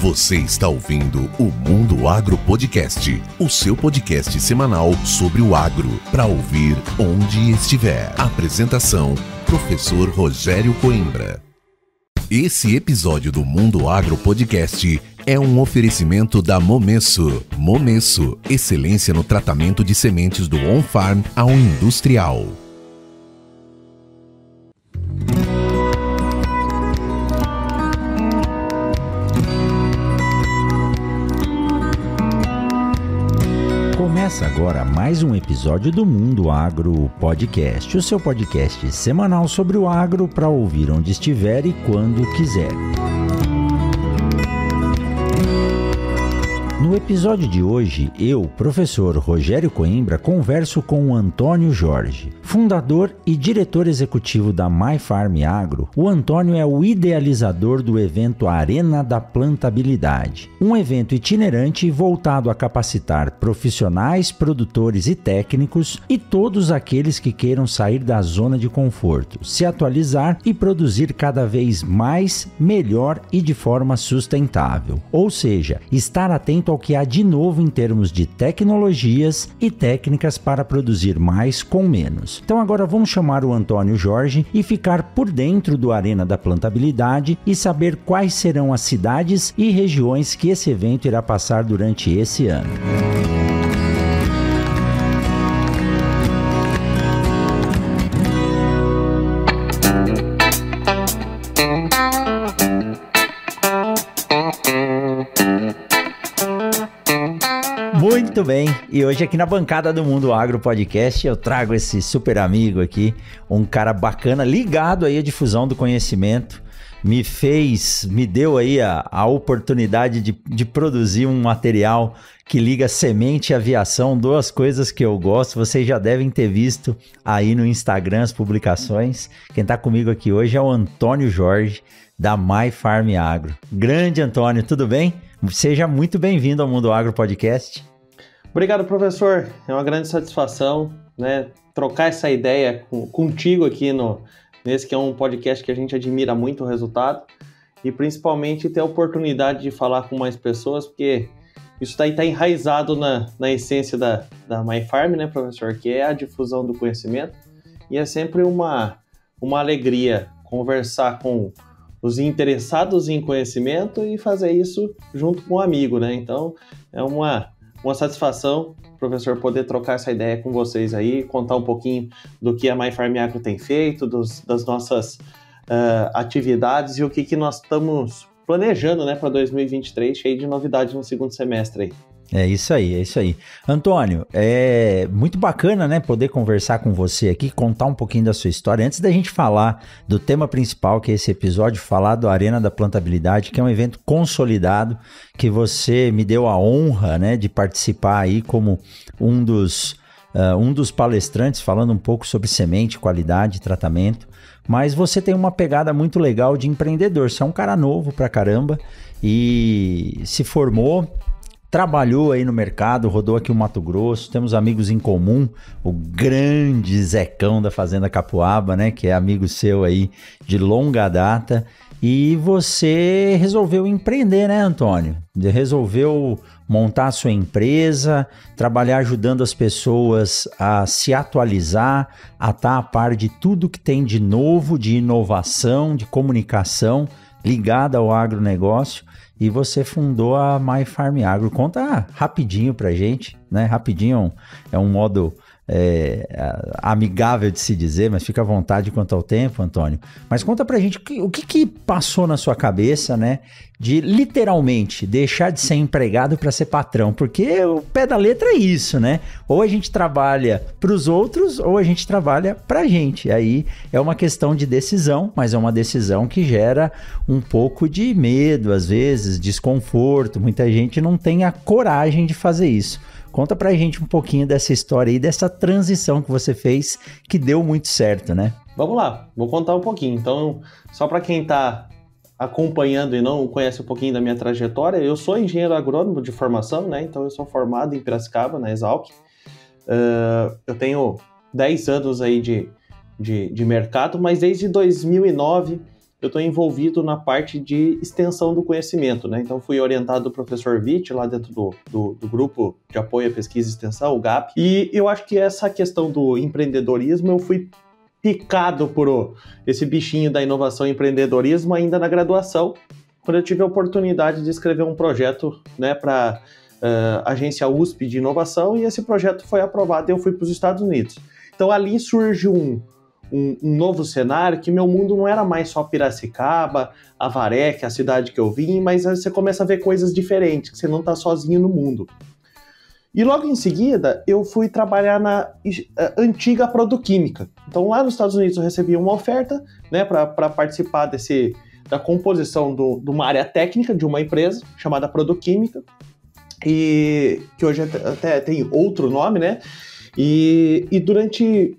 Você está ouvindo o Mundo Agro Podcast, o seu podcast semanal sobre o agro, para ouvir onde estiver. Apresentação, professor Rogério Coimbra. Esse episódio do Mundo Agro Podcast é um oferecimento da Momesso. Momesso, excelência no tratamento de sementes do on-farm ao industrial. Começa agora mais um episódio do Mundo Agro Podcast, o seu podcast semanal sobre o agro para ouvir onde estiver e quando quiser. No episódio de hoje, eu, professor Rogério Coimbra, converso com o Antônio Jorge, fundador e diretor executivo da MyFarm Agro. O Antônio é o idealizador do evento Arena da Plantabilidade, um evento itinerante voltado a capacitar profissionais, produtores e técnicos e todos aqueles que queiram sair da zona de conforto, se atualizar e produzir cada vez mais, melhor e de forma sustentável. Ou seja, estar atento ao que há de novo em termos de tecnologias e técnicas para produzir mais com menos. Então agora vamos chamar o Antônio Jorge e ficar por dentro do Arena da Plantabilidade e saber quais serão as cidades e regiões que esse evento irá passar durante esse ano. Muito bem, e hoje aqui na bancada do Mundo Agro Podcast eu trago esse super amigo aqui, um cara bacana, ligado aí à difusão do conhecimento, me deu aí a oportunidade de produzir um material que liga semente e aviação, duas coisas que eu gosto, vocês já devem ter visto aí no Instagram as publicações. Quem tá comigo aqui hoje é o Antônio Jorge, da MyFarm Agro. Grande Antônio, tudo bem? Seja muito bem-vindo ao Mundo Agro Podcast. Obrigado, professor. É uma grande satisfação, né, trocar essa ideia contigo aqui nesse que é um podcast que a gente admira muito o resultado e principalmente ter a oportunidade de falar com mais pessoas, porque isso daí está enraizado na essência da MyFarm, né, professor, que é a difusão do conhecimento, e é sempre uma alegria conversar com os interessados em conhecimento e fazer isso junto com um amigo, né? Então, é uma satisfação, professor, poder trocar essa ideia com vocês aí, contar um pouquinho do que a MyFarm Agro tem feito, das nossas atividades e o que nós estamos planejando, né, para 2023, cheio de novidades no segundo semestre aí. É isso aí. Antônio, é muito bacana, né, poder conversar com você aqui, contar um pouquinho da sua história. Antes da gente falar do tema principal, que é esse episódio, falar do Arena da Plantabilidade, que é um evento consolidado, que você me deu a honra, né, de participar aí como um dos palestrantes, falando um pouco sobre semente, qualidade, tratamento. Mas você tem uma pegada muito legal de empreendedor. Você é um cara novo pra caramba e se formou, trabalhou aí no mercado, rodou aqui o Mato Grosso, temos amigos em comum, o grande Zecão da Fazenda Capuaba, né, que é amigo seu aí de longa data, e você resolveu empreender, né, Antônio? Resolveu montar a sua empresa, trabalhar ajudando as pessoas a se atualizar, a estar a par de tudo que tem de novo, de inovação, de comunicação ligada ao agronegócio. E você fundou a MyFarm Agro. Conta rapidinho pra gente, né? Rapidinho é um modo amigável de se dizer, mas fica à vontade quanto ao tempo, Antônio. Mas conta pra gente o que passou na sua cabeça, né? De literalmente deixar de ser empregado para ser patrão, porque o pé da letra é isso, né? Ou a gente trabalha pros outros, ou a gente trabalha pra gente. Aí é uma questão de decisão, mas é uma decisão que gera um pouco de medo, às vezes, desconforto. Muita gente não tem a coragem de fazer isso. Conta pra gente um pouquinho dessa história aí, dessa transição que você fez, que deu muito certo, né? Vamos lá, vou contar um pouquinho. Então, só para quem está acompanhando e não conhece um pouquinho da minha trajetória, eu sou engenheiro agrônomo de formação, né? Então, eu sou formado em Piracicaba, na Exalc. Eu tenho 10 anos aí de mercado, mas desde 2009 eu estou envolvido na parte de extensão do conhecimento, né? Então, fui orientado do professor Witt, lá dentro do grupo de apoio à pesquisa e extensão, o GAP, e eu acho que essa questão do empreendedorismo, eu fui picado por esse bichinho da inovação e empreendedorismo ainda na graduação, quando eu tive a oportunidade de escrever um projeto, né, para agência USP de inovação, e esse projeto foi aprovado e eu fui para os Estados Unidos. Então, ali surge um novo cenário, que meu mundo não era mais só Piracicaba, Avaré, que é a cidade que eu vim, mas você começa a ver coisas diferentes, que você não está sozinho no mundo. E logo em seguida, eu fui trabalhar na antiga Produquímica. Então, lá nos Estados Unidos, eu recebi uma oferta, né, para participar da composição de uma área técnica de uma empresa chamada Produquímica, e que hoje até tem outro nome, né? E durante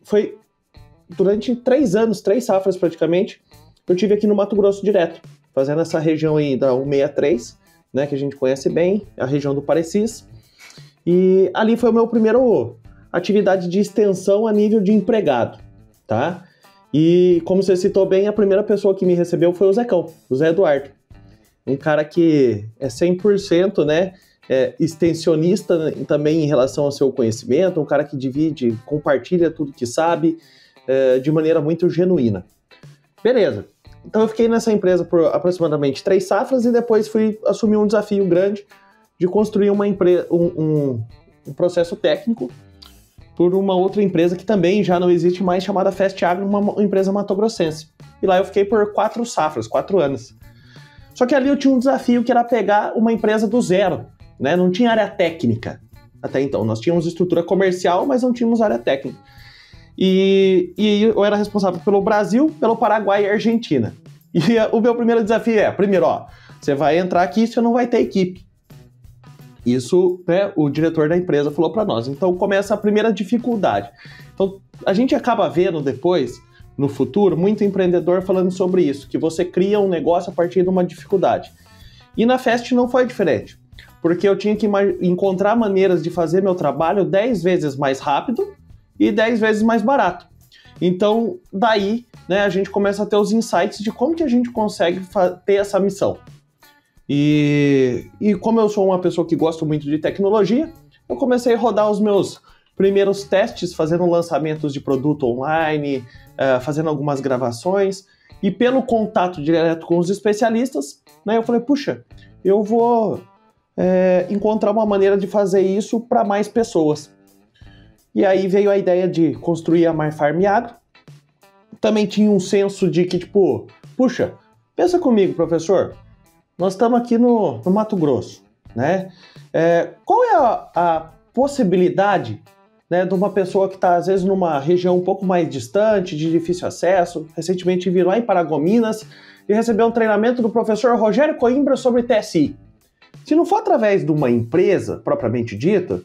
3 anos, 3 safras praticamente, eu tive aqui no Mato Grosso direto, fazendo essa região aí da 163, né, que a gente conhece bem, a região do Parecis. E ali foi o meu primeiro atividade de extensão a nível de empregado, tá? E como você citou bem, a primeira pessoa que me recebeu foi o Zecão, o Zé Eduardo. Um cara que é 100%, né, extensionista também em relação ao seu conhecimento, um cara que divide, compartilha tudo que sabe, de maneira muito genuína. Beleza. Então eu fiquei nessa empresa por aproximadamente 3 safras e depois fui assumir um desafio grande de construir um processo técnico por uma outra empresa que também já não existe mais, chamada Fast Agro, uma empresa matogrossense. E lá eu fiquei por 4 safras, 4 anos. Só que ali eu tinha um desafio que era pegar uma empresa do zero, né? Não tinha área técnica até então. Nós tínhamos estrutura comercial, mas não tínhamos área técnica. E eu era responsável pelo Brasil, pelo Paraguai e Argentina. E o meu primeiro desafio primeiro, você vai entrar aqui e você não vai ter equipe. Isso, né, o diretor da empresa falou para nós. Então começa a primeira dificuldade. Então a gente acaba vendo depois, no futuro, muito empreendedor falando sobre isso, que você cria um negócio a partir de uma dificuldade. E na Fast não foi diferente, porque eu tinha que encontrar maneiras de fazer meu trabalho 10 vezes mais rápido e 10 vezes mais barato. Então, daí, né, a gente começa a ter os insights de como que a gente consegue ter essa missão. E como eu sou uma pessoa que gosta muito de tecnologia, eu comecei a rodar os meus primeiros testes, fazendo lançamentos de produto online, fazendo algumas gravações, e pelo contato direto com os especialistas, né, eu falei, puxa, eu vou encontrar uma maneira de fazer isso para mais pessoas. E aí veio a ideia de construir a MyFarm Agro. Também tinha um senso de que, tipo, puxa, pensa comigo, professor, nós estamos aqui no Mato Grosso, né? Qual é a possibilidade, né, de uma pessoa que está, às vezes, numa região um pouco mais distante, de difícil acesso? Recentemente vi lá em Paragominas e recebeu um treinamento do professor Rogério Coimbra sobre TSI. Se não for através de uma empresa, propriamente dita,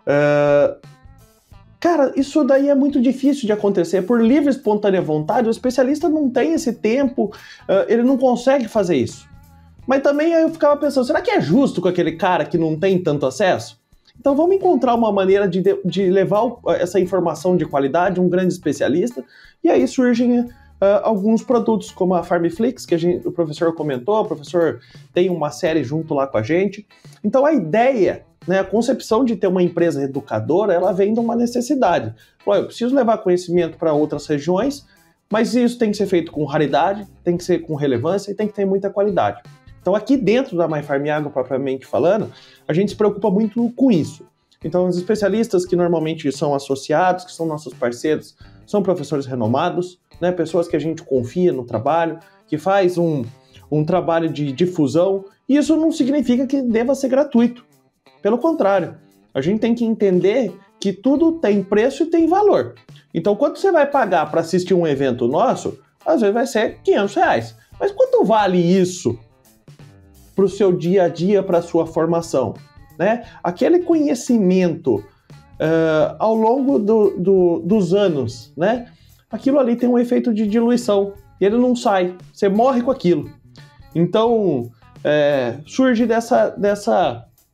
cara, isso daí é muito difícil de acontecer. Por livre e espontânea vontade, o especialista não tem esse tempo, ele não consegue fazer isso. Mas também eu ficava pensando, será que é justo com aquele cara que não tem tanto acesso? Então vamos encontrar uma maneira de levar essa informação de qualidade, um grande especialista, e aí surgem alguns produtos, como a FarmFlix, que o professor comentou, o professor tem uma série junto lá com a gente. Então a ideia, né, a concepção de ter uma empresa educadora, ela vem de uma necessidade. Eu preciso levar conhecimento para outras regiões, mas isso tem que ser feito com raridade, tem que ser com relevância e tem que ter muita qualidade. Então aqui dentro da MyFarm Agro, propriamente falando, a gente se preocupa muito com isso. Então os especialistas que normalmente são associados, que são nossos parceiros, são professores renomados, né, pessoas que a gente confia no trabalho, que faz um trabalho de difusão, e isso não significa que deva ser gratuito. Pelo contrário, a gente tem que entender que tudo tem preço e tem valor. Então, quanto você vai pagar para assistir um evento nosso, às vezes vai ser R$500. Mas quanto vale isso para o seu dia a dia, para a sua formação? Né? Aquele conhecimento ao longo dos anos, né? Aquilo ali tem um efeito de diluição e ele não sai, você morre com aquilo. Então, surge dessa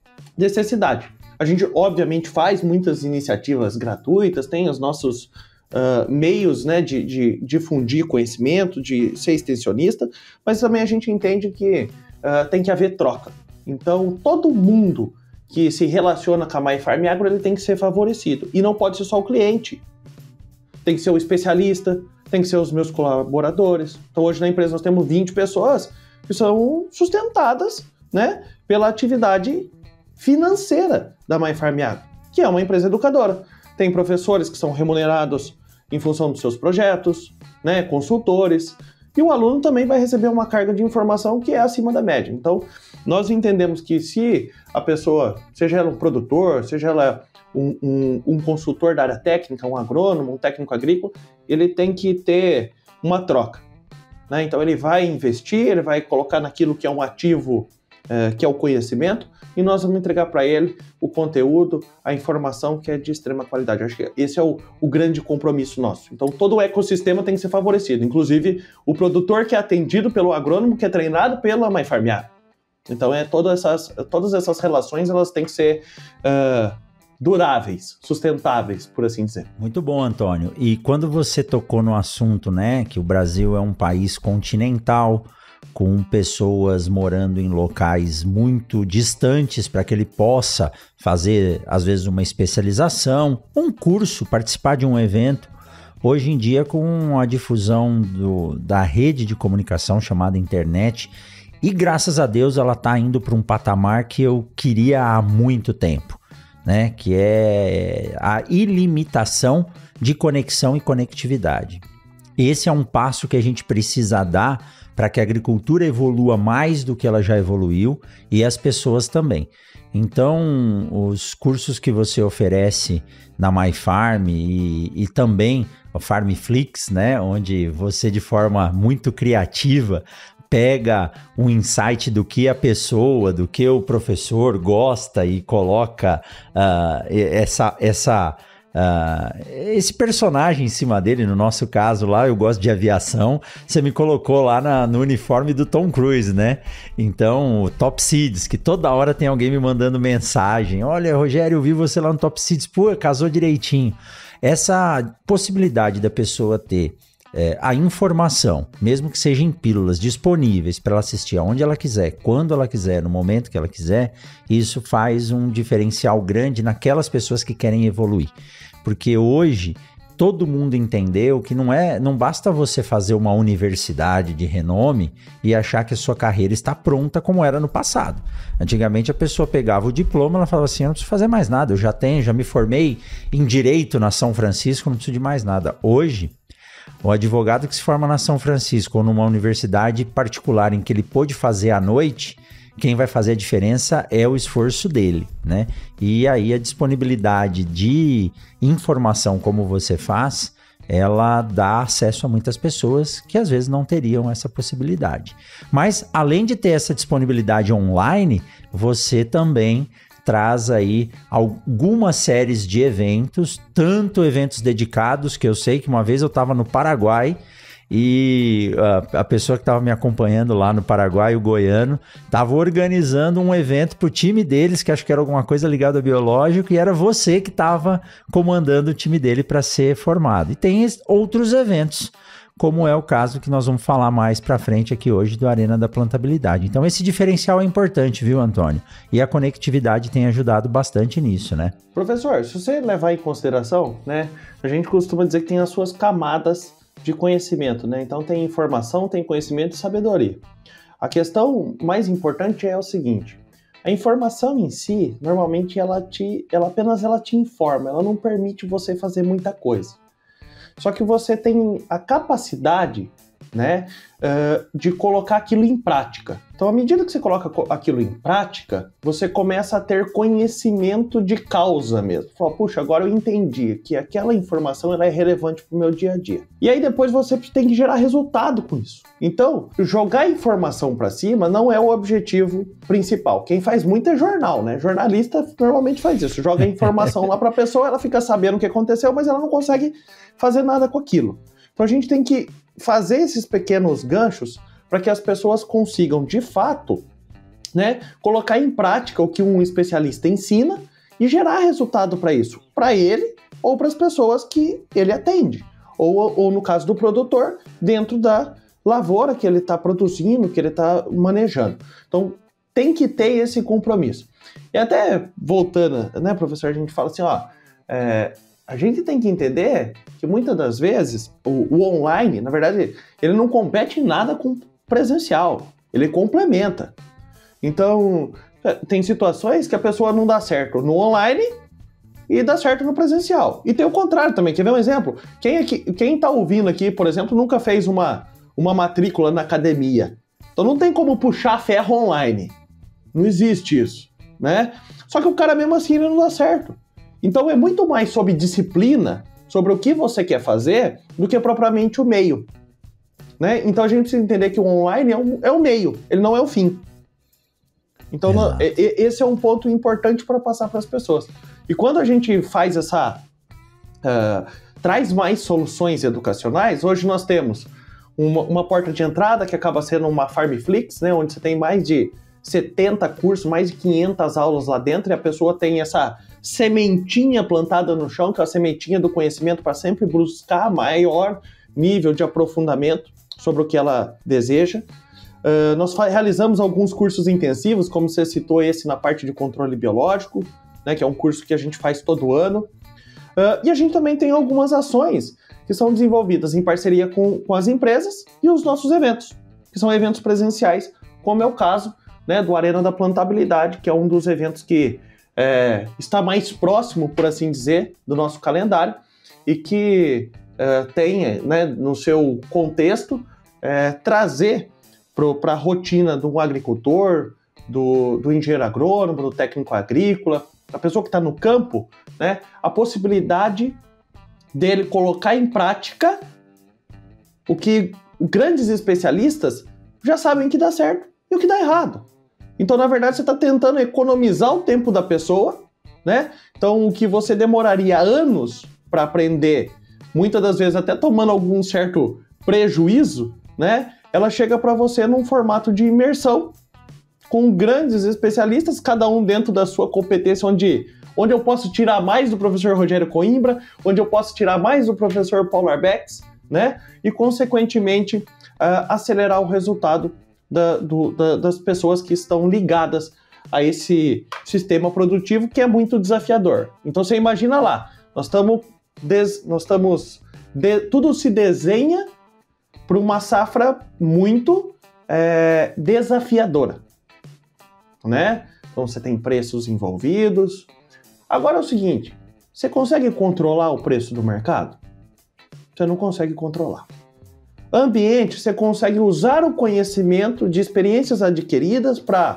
necessidade. A gente, obviamente, faz muitas iniciativas gratuitas, tem os nossos meios, né, de difundir conhecimento, de ser extensionista, mas também a gente entende que tem que haver troca. Então, todo mundo que se relaciona com a MyFarm Agro, ele tem que ser favorecido. E não pode ser só o cliente. Tem que ser o especialista, tem que ser os meus colaboradores. Então, hoje na empresa nós temos 20 pessoas que são sustentadas, né, pela atividade financeira da MyFarm Agro, que é uma empresa educadora. Tem professores que são remunerados em função dos seus projetos, né, consultores, e o aluno também vai receber uma carga de informação que é acima da média. Então, nós entendemos que se a pessoa, seja ela um produtor, seja ela um consultor da área técnica, um agrônomo, um técnico agrícola, ele tem que ter uma troca, né? Então, ele vai investir, ele vai colocar naquilo que é um ativo, que é o conhecimento, e nós vamos entregar para ele o conteúdo, a informação que é de extrema qualidade. Eu acho que esse é o grande compromisso nosso. Então, todo o ecossistema tem que ser favorecido, inclusive o produtor que é atendido pelo agrônomo, que é treinado pela MyFarm Agro. Então, todas essas relações, elas têm que ser duráveis, sustentáveis, por assim dizer. Muito bom, Antônio. E quando você tocou no assunto, né, que o Brasil é um país continental, com pessoas morando em locais muito distantes para que ele possa fazer, às vezes, uma especialização, um curso, participar de um evento. Hoje em dia, com a difusão da rede de comunicação chamada internet, e graças a Deus ela está indo para um patamar que eu queria há muito tempo, né? Que é a ilimitação de conexão e conectividade. Esse é um passo que a gente precisa dar para que a agricultura evolua mais do que ela já evoluiu e as pessoas também. Então, os cursos que você oferece na MyFarm e também o FarmFlix, né, onde você de forma muito criativa pega um insight do que a pessoa, do que o professor gosta e coloca esse personagem em cima dele. No nosso caso lá, eu gosto de aviação, você me colocou lá no uniforme do Tom Cruise, né? Então, o Top Seeds, que toda hora tem alguém me mandando mensagem: olha, Rogério, eu vi você lá no Top Seeds, pô, casou direitinho. Essa possibilidade da pessoa ter a informação, mesmo que seja em pílulas, disponíveis para ela assistir aonde ela quiser, quando ela quiser, no momento que ela quiser, isso faz um diferencial grande naquelas pessoas que querem evoluir. Porque hoje todo mundo entendeu que não basta você fazer uma universidade de renome e achar que a sua carreira está pronta como era no passado. Antigamente a pessoa pegava o diploma, ela falava assim: eu não preciso fazer mais nada, eu já me formei em Direito na São Francisco, não preciso de mais nada. Hoje, o advogado que se forma na São Francisco ou numa universidade particular em que ele pôde fazer à noite, quem vai fazer a diferença é o esforço dele, né? E aí a disponibilidade de informação como você faz, ela dá acesso a muitas pessoas que às vezes não teriam essa possibilidade. Mas além de ter essa disponibilidade online, você também traz aí algumas séries de eventos, tanto eventos dedicados, que eu sei que uma vez eu estava no Paraguai e a pessoa que estava me acompanhando lá no Paraguai, o goiano, estava organizando um evento para o time deles, que acho que era alguma coisa ligada ao biológico, e era você que estava comandando o time dele para ser formado. E tem outros eventos, como é o caso que nós vamos falar mais para frente aqui hoje do Arena da Plantabilidade. Então esse diferencial é importante, viu, Antônio? E a conectividade tem ajudado bastante nisso, né? Professor, se você levar em consideração, né, a gente costuma dizer que tem as suas camadas de conhecimento, né? Então tem informação, tem conhecimento e sabedoria. A questão mais importante é o seguinte: a informação em si, normalmente ela apenas te informa, ela não permite você fazer muita coisa. Só que você tem a capacidade, né, de colocar aquilo em prática. Então, à medida que você coloca aquilo em prática, você começa a ter conhecimento de causa mesmo. Fala, puxa, agora eu entendi que aquela informação ela é relevante para o meu dia a dia. E aí depois você tem que gerar resultado com isso. Então, jogar informação para cima não é o objetivo principal. Quem faz muito é jornal, né? Jornalista normalmente faz isso. Joga informação lá para a pessoa, ela fica sabendo o que aconteceu, mas ela não consegue fazer nada com aquilo. Então a gente tem que fazer esses pequenos ganchos para que as pessoas consigam, de fato, né, colocar em prática o que um especialista ensina e gerar resultado para isso, para ele ou para as pessoas que ele atende, ou no caso do produtor, dentro da lavoura que ele está produzindo, que ele está manejando. Então, tem que ter esse compromisso. E até voltando, né, professor, a gente fala assim, a gente tem que entender que muitas das vezes o online, na verdade, ele não compete em nada com presencial, ele complementa. Então, tem situações que a pessoa não dá certo no online e dá certo no presencial. E tem o contrário também. Quer ver um exemplo? Quem está ouvindo aqui, por exemplo, nunca fez uma matrícula na academia. Então não tem como puxar ferro online. Não existe isso, né? Só que o cara mesmo assim ele não dá certo. Então é muito mais sobre disciplina, sobre o que você quer fazer, do que propriamente o meio, né? Então a gente precisa entender que o online é o meio, ele não é o fim. Então esse é um ponto importante para passar para as pessoas. E quando a gente faz traz mais soluções educacionais, hoje nós temos uma porta de entrada que acaba sendo uma Farmflix, né, onde você tem mais de 70 cursos, mais de 500 aulas lá dentro, e a pessoa tem essa sementinha plantada no chão, que é a sementinha do conhecimento, para sempre buscar maior nível de aprofundamento sobre o que ela deseja. Nós realizamos alguns cursos intensivos, como você citou esse na parte de controle biológico, né, que é um curso que a gente faz todo ano. E a gente também tem algumas ações que são desenvolvidas em parceria com as empresas e os nossos eventos, que são eventos presenciais, como é o caso, né, do Arena da Plantabilidade, que é um dos eventos que está mais próximo, por assim dizer, do nosso calendário e que tem, né, no seu contexto, trazer para a rotina do agricultor, do engenheiro agrônomo, do técnico agrícola, a pessoa que está no campo, né, a possibilidade dele colocar em prática o que grandes especialistas já sabem que dá certo e o que dá errado. Então, na verdade, você está tentando economizar o tempo da pessoa, né? Então, o que você demoraria anos para aprender, muitas das vezes até tomando algum certo prejuízo, né? Ela chega para você num formato de imersão, com grandes especialistas, cada um dentro da sua competência, onde eu posso tirar mais do professor Rogério Coimbra, onde eu posso tirar mais do professor Paulo Arbex, né? E, consequentemente, acelerar o resultado das pessoas que estão ligadas a esse sistema produtivo que é muito desafiador. Então, você imagina lá, tudo se desenha para uma safra muito desafiadora, né? Então, você tem preços envolvidos. Agora é o seguinte, você consegue controlar o preço do mercado? Você não consegue controlar. Ambiente, você consegue usar o conhecimento de experiências adquiridas para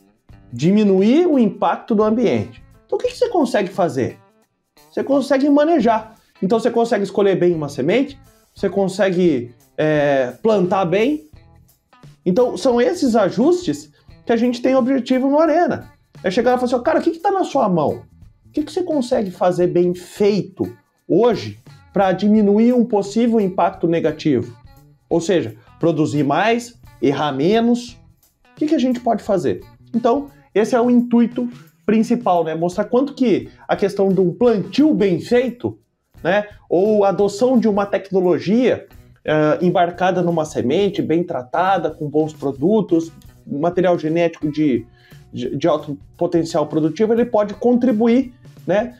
diminuir o impacto do ambiente. Então, o que você consegue fazer? Você consegue manejar. Então, você consegue escolher bem uma semente, você consegue plantar bem. Então, são esses ajustes que a gente tem objetivo no Arena. É chegar e falar assim, cara, o que está na sua mão? O que você consegue fazer bem feito hoje para diminuir um possível impacto negativo? Ou seja, produzir mais, errar menos. O que a gente pode fazer? Então, esse é o intuito principal, né? Mostrar quanto que a questão de um plantio bem feito, né? Ou a adoção de uma tecnologia embarcada numa semente bem tratada, com bons produtos, material genético de alto potencial produtivo, ele pode contribuir, né,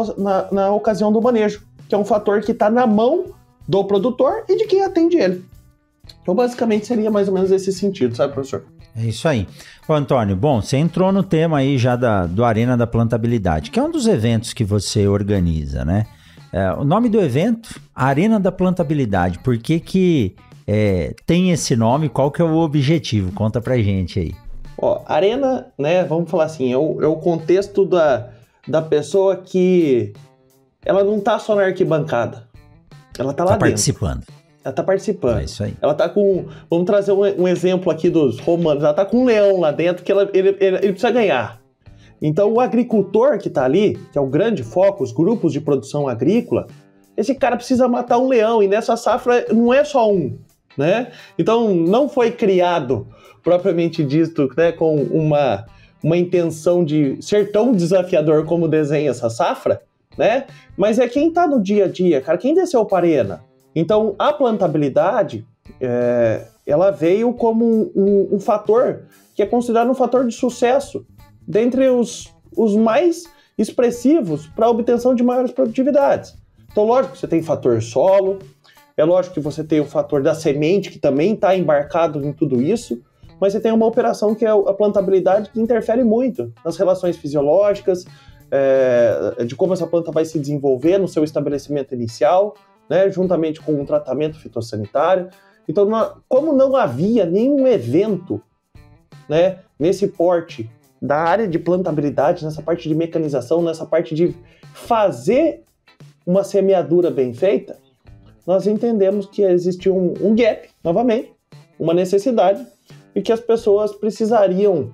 na ocasião do manejo, que é um fator que está na mão do produtor e de quem atende ele. Então, basicamente, seria mais ou menos esse sentido, sabe, professor? É isso aí. Ô, Antônio, bom, você entrou no tema aí já do Arena da Plantabilidade, que é um dos eventos que você organiza, né? O nome do evento, Arena da Plantabilidade. Por que tem esse nome? Qual que é o objetivo? Conta pra gente aí. Ó, Arena, né, vamos falar assim, é o contexto da pessoa que ela não tá só na arquibancada, ela tá lá dentro. Participando. Ela tá participando. É isso aí. Ela tá com... Vamos trazer um exemplo aqui dos romanos. Ela tá com um leão lá dentro que ele precisa ganhar. Então, o agricultor que tá ali, que é o grande foco, os grupos de produção agrícola, esse cara precisa matar um leão. E nessa safra não é só um, né? Então, não foi criado, propriamente dito, né, com uma intenção de ser tão desafiador como desenha essa safra, né? Mas é quem está no dia a dia, cara, quem desceu para a arena. Então, a plantabilidade, ela veio como um fator que é considerado um fator de sucesso dentre os mais expressivos para a obtenção de maiores produtividades. Então, lógico que você tem fator solo, é lógico que você tem o fator da semente, que também está embarcado em tudo isso, mas você tem uma operação que é a plantabilidade, que interfere muito nas relações fisiológicas, de como essa planta vai se desenvolver no seu estabelecimento inicial, né, juntamente com um tratamento fitossanitário. Então, como não havia nenhum evento, né, nesse porte da área de plantabilidade, nessa parte de mecanização, nessa parte de fazer uma semeadura bem feita, nós entendemos que existia um gap, novamente, uma necessidade, e que as pessoas precisariam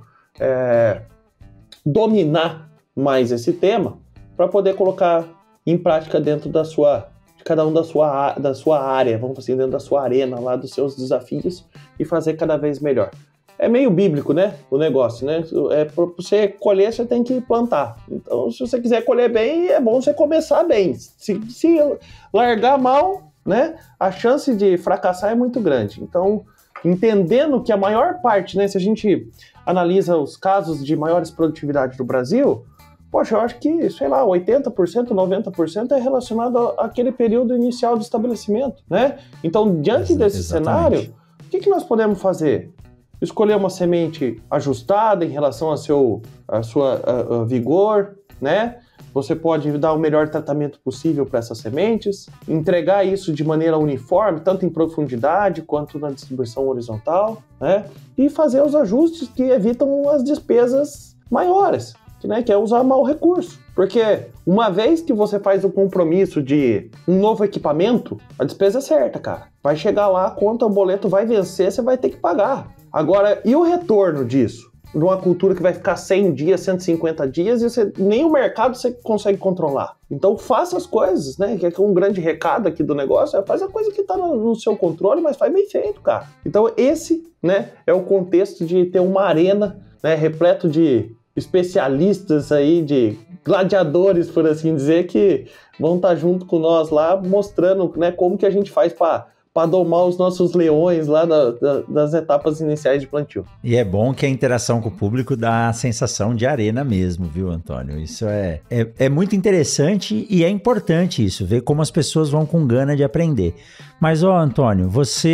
dominar mais esse tema para poder colocar em prática dentro de cada um da sua área, vamos dizer, dentro da sua arena, lá dos seus desafios, e fazer cada vez melhor. É meio bíblico, né, o negócio, né? Para você colher, você tem que plantar. Então, se você quiser colher bem, é bom você começar bem. Se largar mal, né, a chance de fracassar é muito grande. Então, entendendo que a maior parte, né, se a gente analisa os casos de maiores produtividades do Brasil, poxa, eu acho que, sei lá, 80%, 90% é relacionado àquele período inicial do estabelecimento, né? Então, diante desse cenário, o que nós podemos fazer? Escolher uma semente ajustada em relação a sua vigor, né? Você pode dar o melhor tratamento possível para essas sementes, entregar isso de maneira uniforme, tanto em profundidade quanto na distribuição horizontal, né? E fazer os ajustes que evitam as despesas maiores, né? Que é usar mal o recurso. Porque uma vez que você faz o compromisso de um novo equipamento, a despesa é certa, cara. Vai chegar lá, a conta, o boleto vai vencer, você vai ter que pagar. Agora, e o retorno disso? De uma cultura que vai ficar 100 dias, 150 dias, e nem o mercado você consegue controlar. Então, faça as coisas, né? Que é um grande recado aqui do negócio, faz a coisa que está no seu controle, mas faz bem feito, cara. Então, esse, né, é o contexto de ter uma arena, né, repleto de especialistas aí, de gladiadores, por assim dizer, que vão estar junto com nós lá, mostrando, né, como que a gente faz para domar os nossos leões lá das etapas iniciais de plantio. E é bom que a interação com o público dá a sensação de arena mesmo, viu, Antônio? Isso é muito interessante e é importante isso, ver como as pessoas vão com gana de aprender. Mas, Antônio,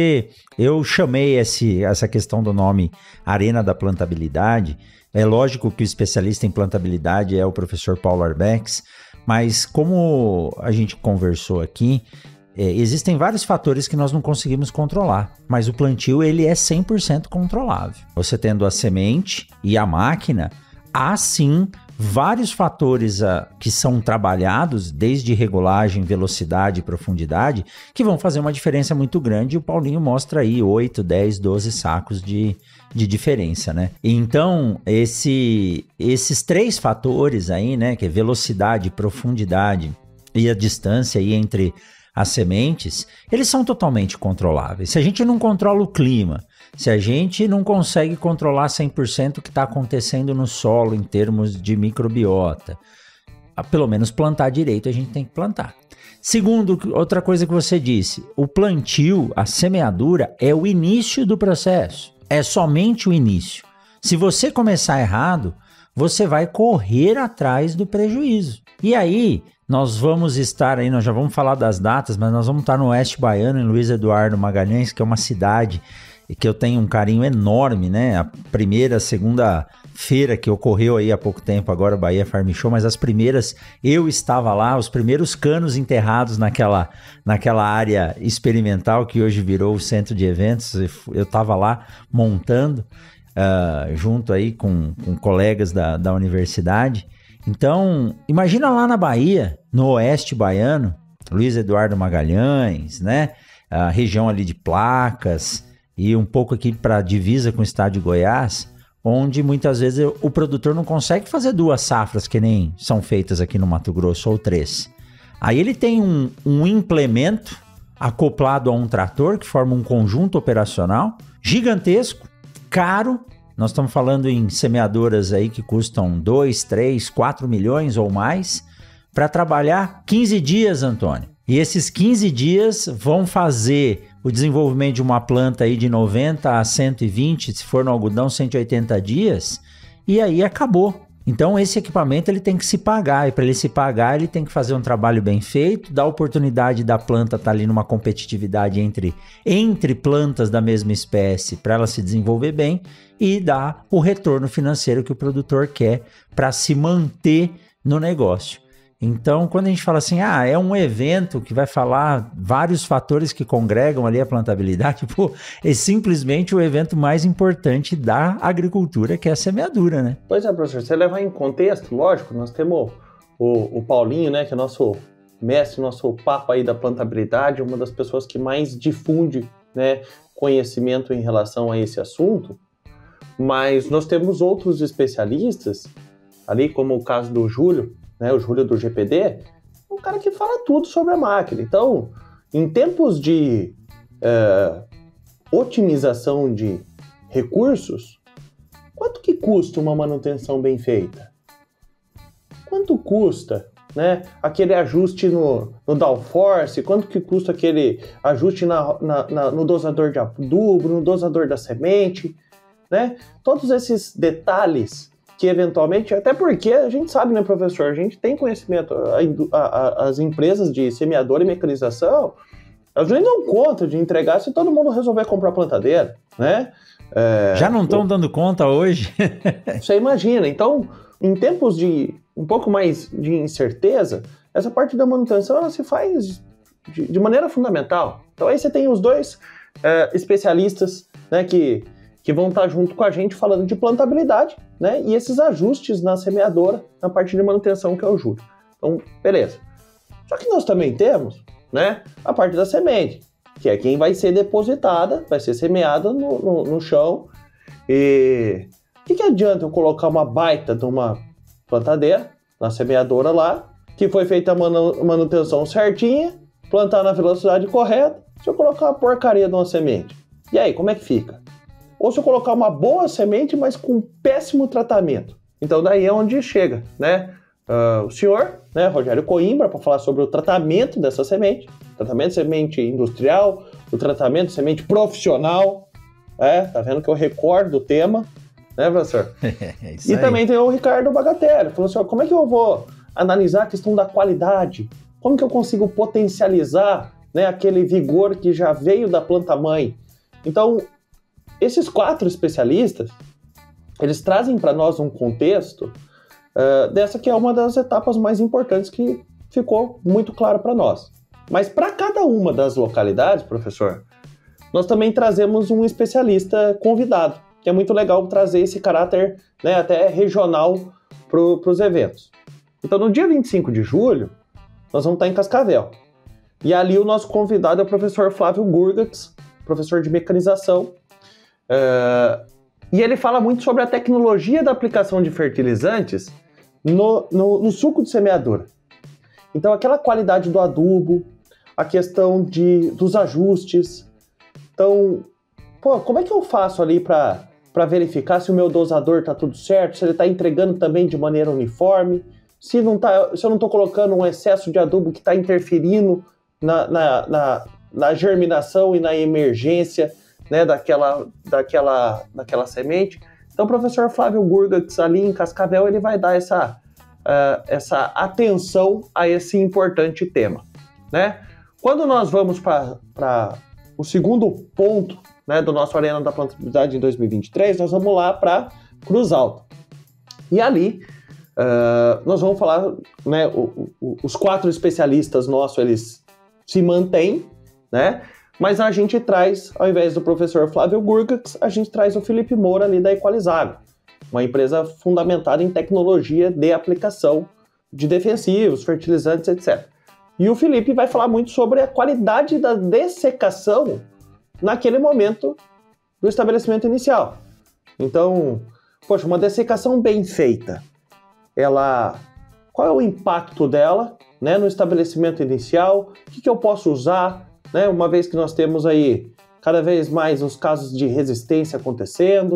eu chamei essa questão do nome Arena da Plantabilidade. É lógico que o especialista em plantabilidade é o professor Paulo Arbex, mas como a gente conversou aqui, existem vários fatores que nós não conseguimos controlar, mas o plantio ele é 100% controlável. Você tendo a semente e a máquina, há sim vários fatores que são trabalhados, desde regulagem, velocidade e profundidade, que vão fazer uma diferença muito grande, e o Paulinho mostra aí 8, 10, 12 sacos de diferença, né? Então, esses 3 fatores aí, né, que é velocidade, profundidade e a distância aí entre as sementes, eles são totalmente controláveis. Se a gente não controla o clima, se a gente não consegue controlar 100% o que está acontecendo no solo em termos de microbiota, pelo menos plantar direito a gente tem que plantar. Segundo, outra coisa que você disse, o plantio, a semeadura é o início do processo, é somente o início. Se você começar errado, você vai correr atrás do prejuízo. E aí, nós vamos estar aí, nós já vamos falar das datas, mas nós vamos estar no Oeste Baiano, em Luiz Eduardo Magalhães, que é uma cidade que eu tenho um carinho enorme, né? A primeira, segunda feira que ocorreu aí há pouco tempo, agora Bahia Farm Show, mas as primeiras, eu estava lá, os primeiros canos enterrados naquela área experimental que hoje virou o centro de eventos, eu estava lá montando, junto aí com colegas da universidade. Então, imagina lá na Bahia, no Oeste Baiano, Luiz Eduardo Magalhães, né? A região ali de Placas e um pouco aqui para a divisa com o estado de Goiás, onde muitas vezes o produtor não consegue fazer 2 safras que nem são feitas aqui no Mato Grosso, ou 3. Aí ele tem um implemento acoplado a um trator que forma um conjunto operacional gigantesco, caro, Nós estamos falando em semeadoras aí que custam 2, 3, 4 milhões ou mais para trabalhar 15 dias, Antônio. E esses 15 dias vão fazer o desenvolvimento de uma planta aí de 90 a 120, se for no algodão, 180 dias, e aí acabou. Então esse equipamento ele tem que se pagar, e para ele se pagar ele tem que fazer um trabalho bem feito, dar oportunidade da planta estar ali numa competitividade entre plantas da mesma espécie para ela se desenvolver bem e dar o retorno financeiro que o produtor quer para se manter no negócio. Então, quando a gente fala assim, é um evento que vai falar vários fatores que congregam ali a plantabilidade, é simplesmente o evento mais importante da agricultura, que é a semeadura, né? Pois é, professor, você levar em contexto, lógico, nós temos o Paulinho, né, que é nosso mestre, nosso papa aí da plantabilidade, uma das pessoas que mais difunde, né, conhecimento em relação a esse assunto, mas nós temos outros especialistas, ali como o caso do Júlio, né, o Júlio do GPD, um cara que fala tudo sobre a máquina. Então, em tempos de otimização de recursos, quanto que custa uma manutenção bem feita? Quanto custa, né, aquele ajuste no downforce? Quanto que custa aquele ajuste no dosador de adubo, no dosador da semente? Né? Todos esses detalhes que eventualmente, até porque a gente sabe, né, professor, a gente tem conhecimento, as empresas de semeadora e mecanização, elas nem dão conta de entregar se todo mundo resolver comprar plantadeira, né? Já não estão dando conta hoje? Você imagina, então, em tempos de um pouco mais de incerteza, essa parte da manutenção, ela se faz de maneira fundamental. Então aí você tem os dois especialistas, né, que vão estar junto com a gente falando de plantabilidade, né, e esses ajustes na semeadora, na parte de manutenção, que é o Júlio. Então, beleza. Só que nós também temos, né, a parte da semente, que é quem vai ser depositada, vai ser semeada no chão. E o que adianta eu colocar uma baita de uma plantadeira na semeadora lá, que foi feita a manutenção certinha, plantar na velocidade correta, se eu colocar uma porcaria de uma semente? E aí, como é que fica? Ou se eu colocar uma boa semente, mas com péssimo tratamento. Então daí é onde chega, né? O senhor, né, Rogério Coimbra, para falar sobre o tratamento dessa semente, tratamento de semente industrial, o tratamento de semente profissional, tá vendo que eu recordo do tema, né, professor? E aí também tem o Ricardo Bagatelli, falou assim, como é que eu vou analisar a questão da qualidade? Como que eu consigo potencializar, né, aquele vigor que já veio da planta-mãe? Então, esses 4 especialistas, eles trazem para nós um contexto dessa que é uma das etapas mais importantes que ficou muito claro para nós. Mas para cada uma das localidades, professor, nós também trazemos um especialista convidado, que é muito legal trazer esse caráter, né, até regional para os eventos. Então, no dia 25 de julho, nós vamos estar em Cascavel. E ali o nosso convidado é o professor Flávio Gurgax, professor de mecanização. E ele fala muito sobre a tecnologia da aplicação de fertilizantes no suco de semeadura. Então, aquela qualidade do adubo, a questão dos ajustes. Então, como é que eu faço ali para verificar se o meu dosador está tudo certo, se ele está entregando também de maneira uniforme, se eu não estou colocando um excesso de adubo que está interferindo na germinação e na emergência, né, daquela semente. Então, o professor Flávio Gurgax, ali em Cascavel, ele vai dar essa atenção a esse importante tema, né? Quando nós vamos para o segundo ponto, né, do nosso Arena da Plantabilidade em 2023, nós vamos lá para Cruz Alta. E ali, nós vamos falar, né, os 4 especialistas nossos, eles se mantêm, né? Mas a gente traz, ao invés do professor Flávio Gurgax, a gente traz o Felipe Moura ali da Equalizagro, uma empresa fundamentada em tecnologia de aplicação de defensivos, fertilizantes, etc. E o Felipe vai falar muito sobre a qualidade da dessecação naquele momento do estabelecimento inicial. Então, poxa, uma dessecação bem feita, qual é o impacto dela, né, no estabelecimento inicial? O que eu posso usar? Né, uma vez que nós temos aí cada vez mais os casos de resistência acontecendo,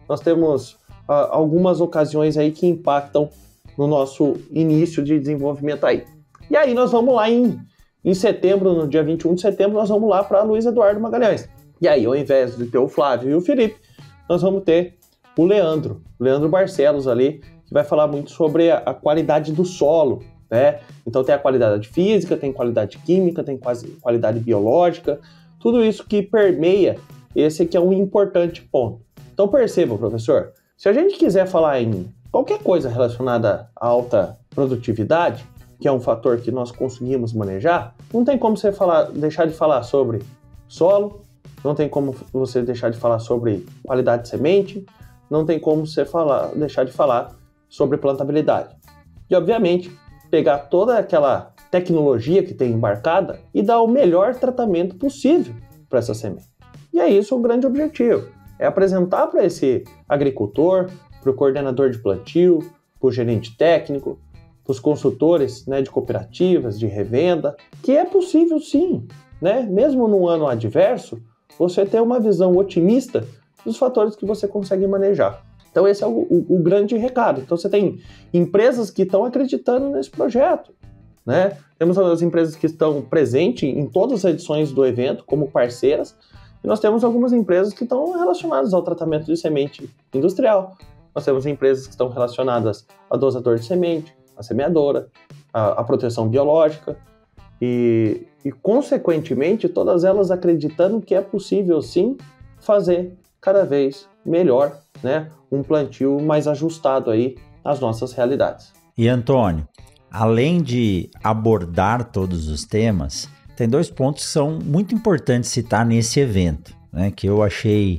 nós temos algumas ocasiões aí que impactam no nosso início de desenvolvimento aí. E aí nós vamos lá em setembro, no dia 21 de setembro, nós vamos lá para Luiz Eduardo Magalhães. E aí, ao invés de ter o Flávio e o Felipe, nós vamos ter o Leandro Barcelos ali, que vai falar muito sobre a qualidade do solo, né? Então tem a qualidade física, tem qualidade química, tem qualidade biológica, tudo isso que permeia esse aqui é um importante ponto. Então perceba, professor, se a gente quiser falar em qualquer coisa relacionada à alta produtividade, que é um fator que nós conseguimos manejar, não tem como você deixar de falar sobre solo, não tem como você deixar de falar sobre qualidade de semente, não tem como você deixar de falar sobre plantabilidade. E, obviamente, pegar toda aquela tecnologia que tem embarcada e dar o melhor tratamento possível para essa semente. E é isso o grande objetivo, é apresentar para esse agricultor, para o coordenador de plantio, para o gerente técnico, para os consultores, né, de cooperativas, de revenda, que é possível sim, né? Mesmo num ano adverso, você ter uma visão otimista dos fatores que você consegue manejar. Então esse é o grande recado. Então você tem empresas que estão acreditando nesse projeto, né? Temos as empresas que estão presentes em todas as edições do evento como parceiras, e nós temos algumas empresas que estão relacionadas ao tratamento de semente industrial. Nós temos empresas que estão relacionadas a dosador de semente, a semeadora, a proteção biológica e, consequentemente, todas elas acreditando que é possível, sim, fazer cada vez melhor, né, um plantio mais ajustado aí às nossas realidades. E, Antônio, além de abordar todos os temas, tem 2 pontos que são muito importantes citar nesse evento, né, que eu achei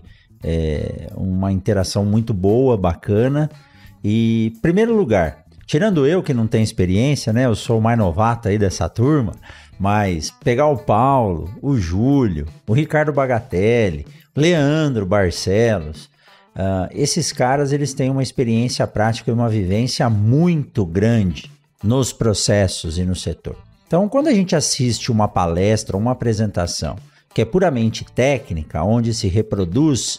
uma interação muito boa, bacana. E, em primeiro lugar, tirando eu que não tenho experiência, né? Eu sou o mais novato aí dessa turma, mas pegar o Paulo, o Júlio, o Ricardo Bagatelli, Leandro Barcelos, esses caras eles têm uma experiência prática e uma vivência muito grande nos processos e no setor. Então, quando a gente assiste uma palestra, uma apresentação que é puramente técnica, onde se reproduz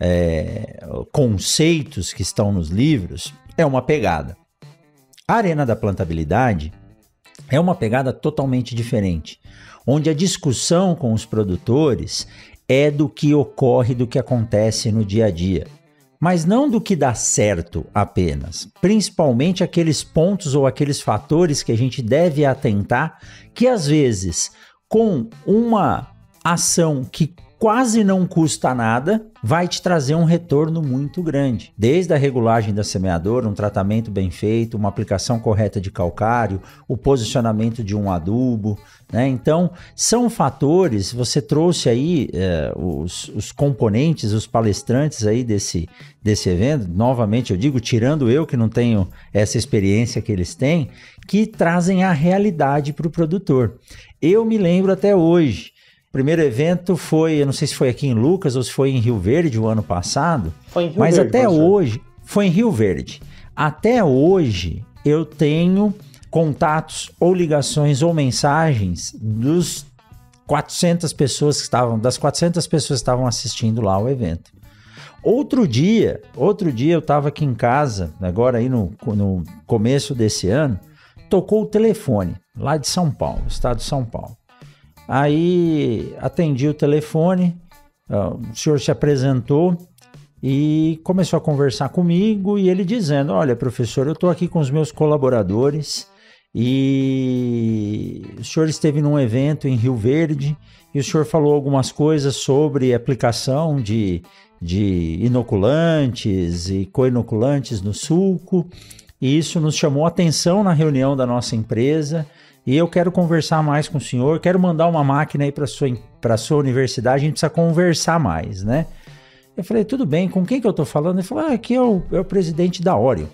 conceitos que estão nos livros, é uma pegada. A Arena da Plantabilidade é uma pegada totalmente diferente, onde a discussão com os produtores é do que ocorre, do que acontece no dia a dia, mas não do que dá certo apenas, principalmente aqueles pontos ou aqueles fatores que a gente deve atentar, que às vezes com uma ação que quase não custa nada, vai te trazer um retorno muito grande. Desde a regulagem da semeadora, um tratamento bem feito, uma aplicação correta de calcário, o posicionamento de um adubo, né? Então, são fatores, você trouxe aí os componentes, os palestrantes aí desse evento, novamente eu digo, tirando eu que não tenho essa experiência que eles têm, que trazem a realidade para o produtor. Eu me lembro até hoje, o primeiro evento foi, eu não sei se foi aqui em Lucas ou se foi em Rio Verde o ano passado, foi em Rio mas Verde, até hoje, foi em Rio Verde. Até hoje eu tenho contatos ou ligações ou mensagens das 400 pessoas que estavam assistindo lá o evento. Outro dia eu estava aqui em casa, agora aí no começo desse ano, tocou o telefone lá de São Paulo, estado de São Paulo. Aí atendi o telefone, o senhor se apresentou e começou a conversar comigo e ele dizendo, olha professor, eu estou aqui com os meus colaboradores e o senhor esteve num evento em Rio Verde e o senhor falou algumas coisas sobre aplicação de inoculantes e coinoculantes no sulco e isso nos chamou a atenção na reunião da nossa empresa. E eu quero conversar mais com o senhor, quero mandar uma máquina aí para sua universidade, a gente precisa conversar mais, né? Eu falei, tudo bem, com quem que eu tô falando? Ele falou, aqui é o presidente da Orion.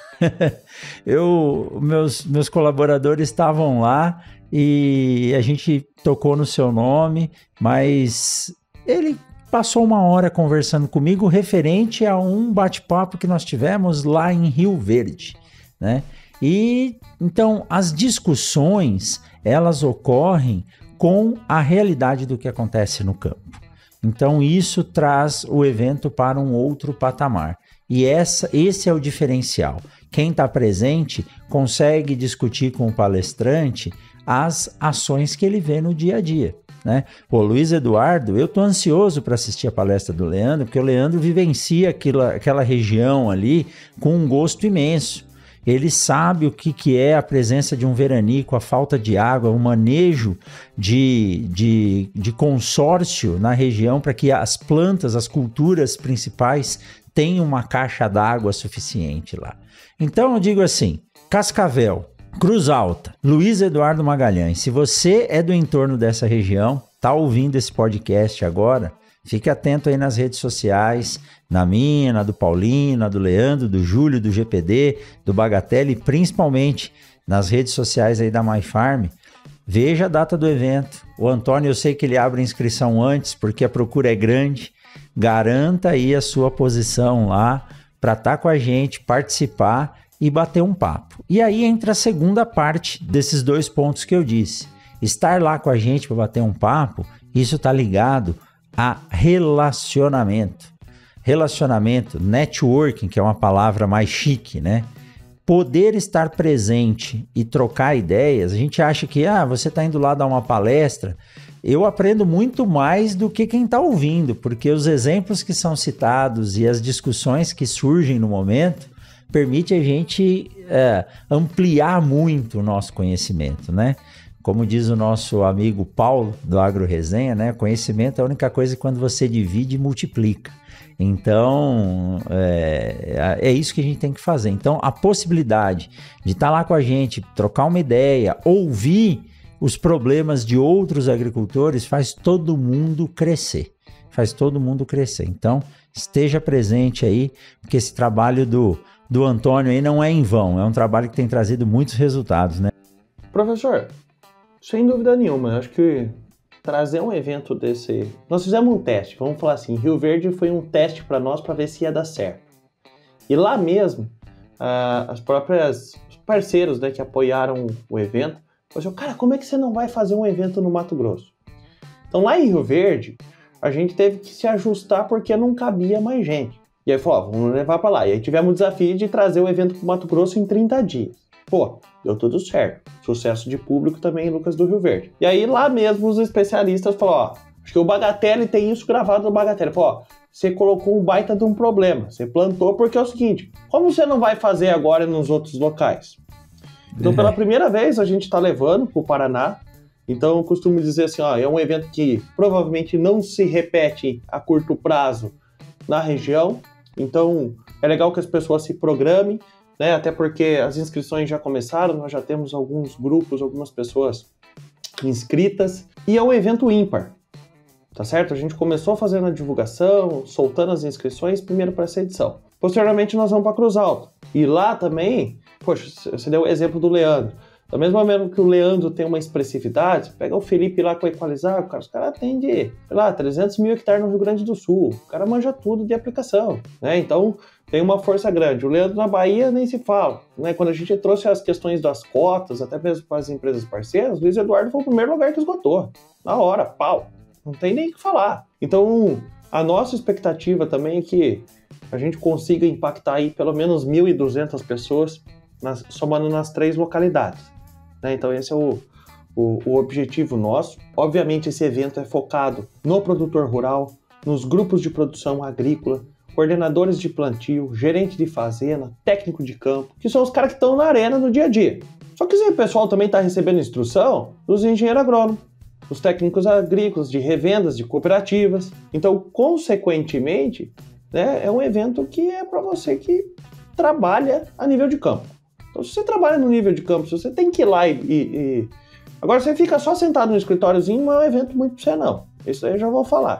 Meus colaboradores estavam lá e a gente tocou no seu nome, mas ele passou uma hora conversando comigo referente a um bate-papo que nós tivemos lá em Rio Verde, né? E então as discussões elas ocorrem com a realidade do que acontece no campo. Então isso traz o evento para um outro patamar. E esse é o diferencial. Quem está presente consegue discutir com o palestrante as ações que ele vê no dia a dia, né? Pô, Luiz Eduardo, eu estou ansioso para assistir a palestra do Leandro, porque o Leandro vivencia aquela região ali com um gosto imenso. Ele sabe o que é a presença de um veranico, a falta de água, o manejo de consórcio na região para que as plantas, as culturas principais tenham uma caixa d'água suficiente lá. Então eu digo assim, Cascavel, Cruz Alta, Luiz Eduardo Magalhães, se você é do entorno dessa região, está ouvindo esse podcast agora, fique atento aí nas redes sociais, na minha, na do Paulinho, na do Leandro, do Júlio, do GPD, do Bagatelle, e principalmente nas redes sociais aí da MyFarm. Veja a data do evento. O Antônio, eu sei que ele abre a inscrição antes, porque a procura é grande. Garanta aí a sua posição lá para estar com a gente, participar e bater um papo. E aí entra a segunda parte desses 2 pontos que eu disse. Estar lá com a gente para bater um papo, isso está ligado a relacionamento. Relacionamento, networking, que é uma palavra mais chique, né? Poder estar presente e trocar ideias, a gente acha que você está indo lá dar uma palestra, eu aprendo muito mais do que quem está ouvindo, porque os exemplos que são citados e as discussões que surgem no momento permite a gente ampliar muito o nosso conhecimento, né? Como diz o nosso amigo Paulo, do Agro Resenha, né? Conhecimento é a única coisa que quando você divide, multiplica. Então, é isso que a gente tem que fazer. Então, a possibilidade de estar lá com a gente, trocar uma ideia, ouvir os problemas de outros agricultores faz todo mundo crescer. Faz todo mundo crescer. Então, esteja presente aí, porque esse trabalho do Antônio aí não é em vão. É um trabalho que tem trazido muitos resultados, né? Professor, sem dúvida nenhuma, eu acho que trazer um evento desse... Nós fizemos um teste, vamos falar assim, Rio Verde foi um teste para nós para ver se ia dar certo. E lá mesmo, as próprias parceiros, né, que apoiaram o evento, falaram assim, cara, como é que você não vai fazer um evento no Mato Grosso? Então lá em Rio Verde, a gente teve que se ajustar porque não cabia mais gente. E aí falou, vamos levar para lá. E aí tivemos o desafio de trazer o evento para o Mato Grosso em 30 dias. Pô, deu tudo certo. Sucesso de público também em Lucas do Rio Verde. E aí lá mesmo os especialistas falaram, acho que o Bagatelle tem isso gravado no Bagatelle. Falou, você colocou um baita de um problema. Você plantou porque é o seguinte, como você não vai fazer agora nos outros locais? Então pela primeira vez a gente está levando para o Paraná. Então eu costumo dizer assim, é um evento que provavelmente não se repete a curto prazo na região. Então é legal que as pessoas se programem, né? Até porque as inscrições já começaram, nós já temos alguns grupos, algumas pessoas inscritas, e é um evento ímpar, tá certo? A gente começou fazendo a divulgação, soltando as inscrições, primeiro para essa edição. Posteriormente nós vamos para Cruz Alta, e lá também, poxa, você deu o exemplo do Leandro, da mesma maneira que o Leandro tem uma expressividade, pega o Felipe lá com a Equalizar, os caras atendem, 300 mil hectares no Rio Grande do Sul, o cara manja tudo de aplicação, né? Então tem uma força grande. O Leandro na Bahia nem se fala, né? Quando a gente trouxe as questões das cotas, até mesmo para as empresas parceiras, o Luiz Eduardo foi o primeiro lugar que esgotou, na hora, pau, não tem nem o que falar. Então a nossa expectativa também é que a gente consiga impactar aí pelo menos 1.200 pessoas, somando nas 3 localidades. Então esse é o objetivo nosso. Obviamente esse evento é focado no produtor rural, nos grupos de produção agrícola, coordenadores de plantio, gerente de fazenda, técnico de campo, que são os caras que estão na arena no dia a dia. Só que esse pessoal também está recebendo instrução dos engenheiros agrônomos, dos técnicos agrícolas, de revendas, de cooperativas. Então, consequentemente, né, é um evento que é para você que trabalha a nível de campo. Então, se você trabalha no nível de campo, se você tem que ir lá Agora, você fica só sentado no escritóriozinho, não é um evento muito pra você, não. Isso aí eu já vou falar.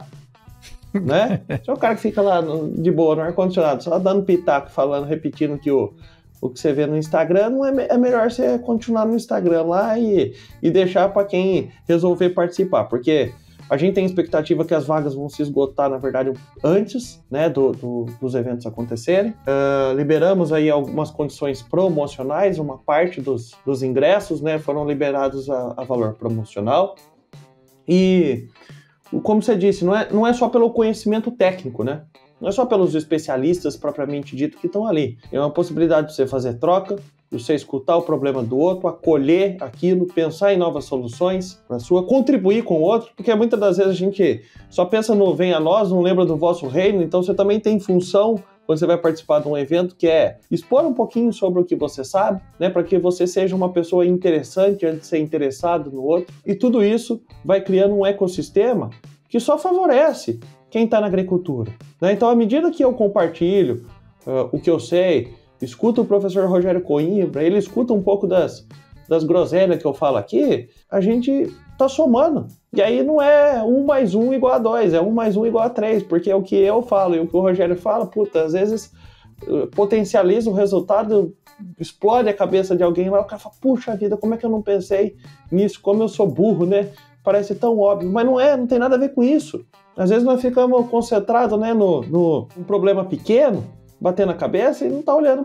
Né? Você é o cara que fica lá de boa, no ar-condicionado, só dando pitaco, falando, repetindo que o que você vê no Instagram, não é melhor você continuar no Instagram lá e deixar para quem resolver participar, porque a gente tem expectativa que as vagas vão se esgotar, na verdade, antes, né, dos eventos acontecerem. Liberamos aí algumas condições promocionais, uma parte dos ingressos, né, foram liberados a valor promocional. E, como você disse, não é só pelo conhecimento técnico, né? Não é só pelos especialistas propriamente dito que estão ali. É uma possibilidade de você fazer troca, de você escutar o problema do outro, acolher aquilo, pensar em novas soluções na sua, contribuir com o outro, porque muitas das vezes a gente só pensa no vem a nós, não lembra do vosso reino, então você também tem função quando você vai participar de um evento, que é expor um pouquinho sobre o que você sabe, né, para que você seja uma pessoa interessante antes de ser interessado no outro. E tudo isso vai criando um ecossistema que só favorece quem está na agricultura, né? Então, à medida que eu compartilho o que eu sei, escuto o professor Rogério Coimbra, ele escuta um pouco das groselhas que eu falo aqui, a gente tá somando. E aí não é 1 mais 1 igual a 2, é 1 mais 1 igual a 3, porque é o que eu falo e o que o Rogério fala, puta, às vezes potencializa o resultado, explode a cabeça de alguém lá, o cara fala, puxa vida, como é que eu não pensei nisso? Como eu sou burro, né? Parece tão óbvio, mas não tem nada a ver com isso. Às vezes nós ficamos concentrados, né, no problema pequeno, batendo a cabeça e não tá olhando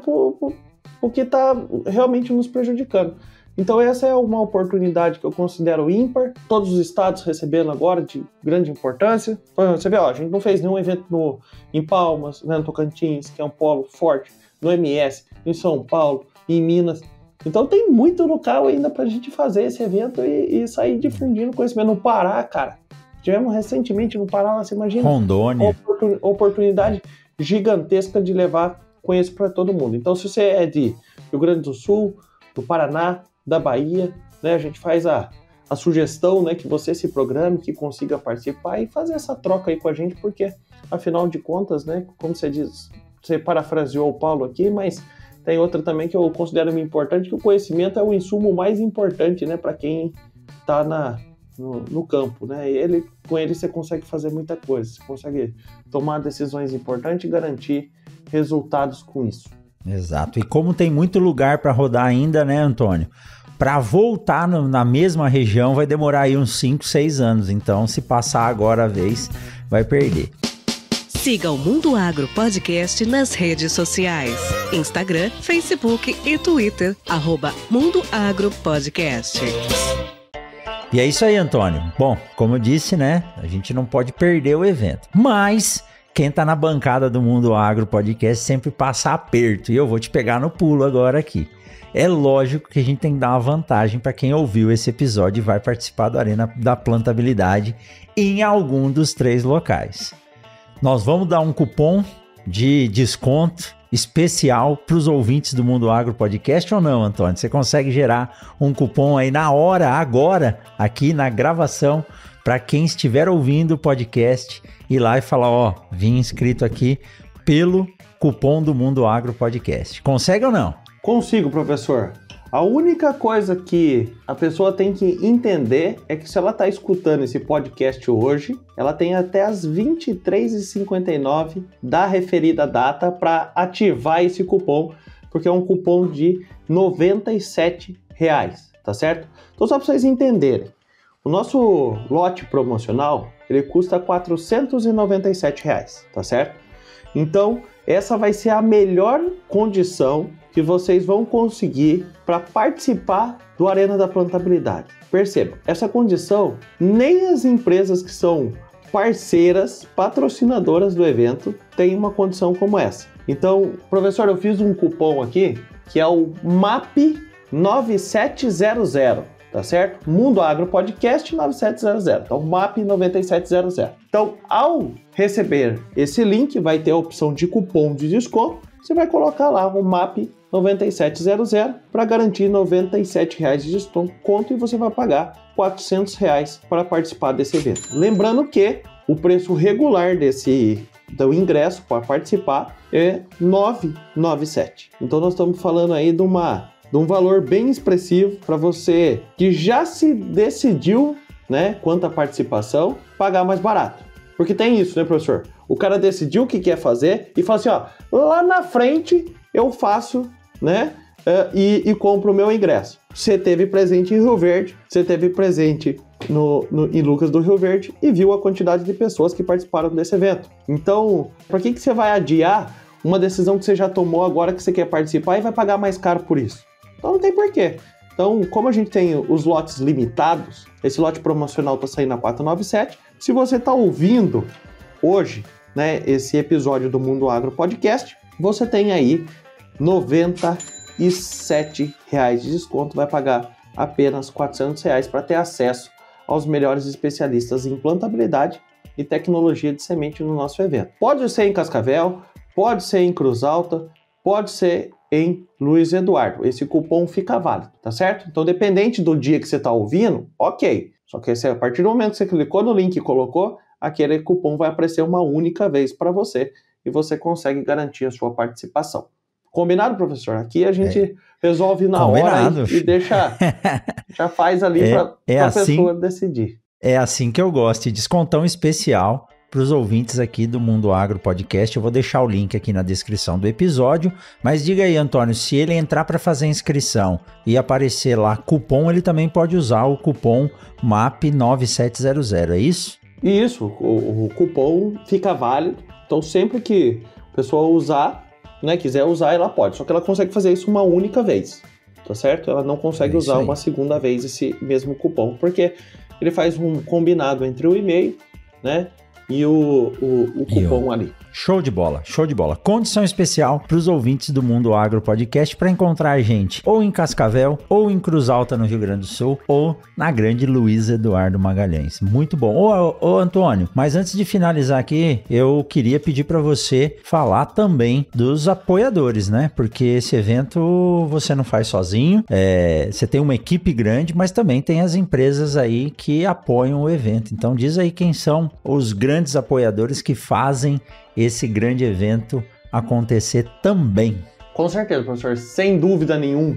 pro que tá realmente nos prejudicando. Então essa é uma oportunidade que eu considero ímpar, todos os estados recebendo agora de grande importância. Você vê, ó, a gente não fez nenhum evento em Palmas, né, no Tocantins, que é um polo forte, no MS, em São Paulo, em Minas. Então tem muito local ainda pra gente fazer esse evento e sair difundindo conhecimento. No Pará, cara, tivemos recentemente no Pará, você imagina? Rondônia. Oportunidade gigantesca de levar conhecimento para todo mundo. Então se você é de Rio Grande do Sul, do Paraná, da Bahia, né, a gente faz a sugestão, né, que você se programe, que consiga participar e fazer essa troca aí com a gente, porque afinal de contas, né, como você diz, você parafraseou o Paulo aqui, mas tem outra também que eu considero importante, que o conhecimento é o insumo mais importante, né, para quem está no campo, né, e com ele você consegue fazer muita coisa, você consegue tomar decisões importantes e garantir resultados com isso. Exato. E como tem muito lugar para rodar ainda, né, Antônio? Para voltar na mesma região vai demorar aí uns 5, 6 anos. Então, se passar agora a vez, vai perder. Siga o Mundo Agro Podcast nas redes sociais. Instagram, Facebook e Twitter. @Mundo Agro Podcast. E é isso aí, Antônio. Bom, como eu disse, né? A gente não pode perder o evento. Mas quem tá na bancada do Mundo Agro Podcast sempre passa aperto. E eu vou te pegar no pulo agora aqui. É lógico que a gente tem que dar uma vantagem para quem ouviu esse episódio e vai participar da Arena da Plantabilidade em algum dos 3 locais. Nós vamos dar um cupom de desconto especial para os ouvintes do Mundo Agro Podcast ou não, Antônio? Você consegue gerar um cupom aí na hora, agora, aqui na gravação, para quem estiver ouvindo o podcast, ir lá e falar, ó, vim inscrito aqui pelo cupom do Mundo Agro Podcast. Consegue ou não? Consigo, professor. A única coisa que a pessoa tem que entender é que se ela está escutando esse podcast hoje, ela tem até as 23h59 da referida data para ativar esse cupom, porque é um cupom de R$ 97, tá certo? Então só para vocês entenderem, o nosso lote promocional, ele custa R$ 497, tá certo? Então, essa vai ser a melhor condição que vocês vão conseguir para participar do Arena da Plantabilidade. Perceba, essa condição, nem as empresas que são parceiras, patrocinadoras do evento, têm uma condição como essa. Então, professor, eu fiz um cupom aqui, que é o MAP 9700. Tá certo? Mundo Agro Podcast 9700. Então, MAP 9700. Então, ao receber esse link, vai ter a opção de cupom de desconto. Você vai colocar lá o MAP 9700 para garantir R$ 97 de desconto e você vai pagar R$ 400 para participar desse evento. Lembrando que o preço regular do ingresso para participar é R$ 997. Então, nós estamos falando aí de um valor bem expressivo para você que já se decidiu, né, quanto à participação, pagar mais barato. Porque tem isso, né, professor? O cara decidiu o que quer fazer e fala assim, ó, lá na frente eu faço, né, e compro o meu ingresso. Você teve presente em Rio Verde, você teve presente em Lucas do Rio Verde e viu a quantidade de pessoas que participaram desse evento. Então, para que você vai adiar uma decisão que você já tomou agora que você quer participar e vai pagar mais caro por isso? Então não tem porquê. Então, como a gente tem os lotes limitados, esse lote promocional está saindo a 497. Se você está ouvindo hoje, né, esse episódio do Mundo Agro Podcast, você tem aí R$ 97 de desconto, vai pagar apenas R$ 400 para ter acesso aos melhores especialistas em plantabilidade e tecnologia de semente no nosso evento. Pode ser em Cascavel, pode ser em Cruz Alta, pode ser em Luiz Eduardo. Esse cupom fica válido, tá certo? Então, dependente do dia que você está ouvindo, ok. Só que a partir do momento que você clicou no link e colocou, aquele cupom vai aparecer uma única vez para você e você consegue garantir a sua participação. Combinado, professor? Aqui a gente resolve na Combinado. Hora e deixa, já faz ali para a pessoa decidir. É assim que eu gosto, de descontão especial para os ouvintes aqui do Mundo Agro Podcast. Eu vou deixar o link aqui na descrição do episódio, mas diga aí, Antônio, se ele entrar para fazer a inscrição e aparecer lá cupom, ele também pode usar o cupom MAP9700, é isso? Isso, o cupom fica válido, então sempre que a pessoa usar, né, quiser usar, ela pode, só que ela consegue fazer isso uma única vez, tá certo? Ela não consegue usar uma segunda vez esse mesmo cupom, porque ele faz um combinado entre o e-mail, né, e o cupom ali. Show de bola, show de bola. Condição especial para os ouvintes do Mundo Agro Podcast para encontrar a gente ou em Cascavel, ou em Cruz Alta, no Rio Grande do Sul, ou na grande Luiz Eduardo Magalhães. Muito bom. Ô Antônio, mas antes de finalizar aqui, eu queria pedir para você falar também dos apoiadores, né? Porque esse evento você não faz sozinho, você tem uma equipe grande, mas também tem as empresas aí que apoiam o evento. Então diz aí quem são os grandes apoiadores que fazem esse grande evento acontecer também. Com certeza, professor. Sem dúvida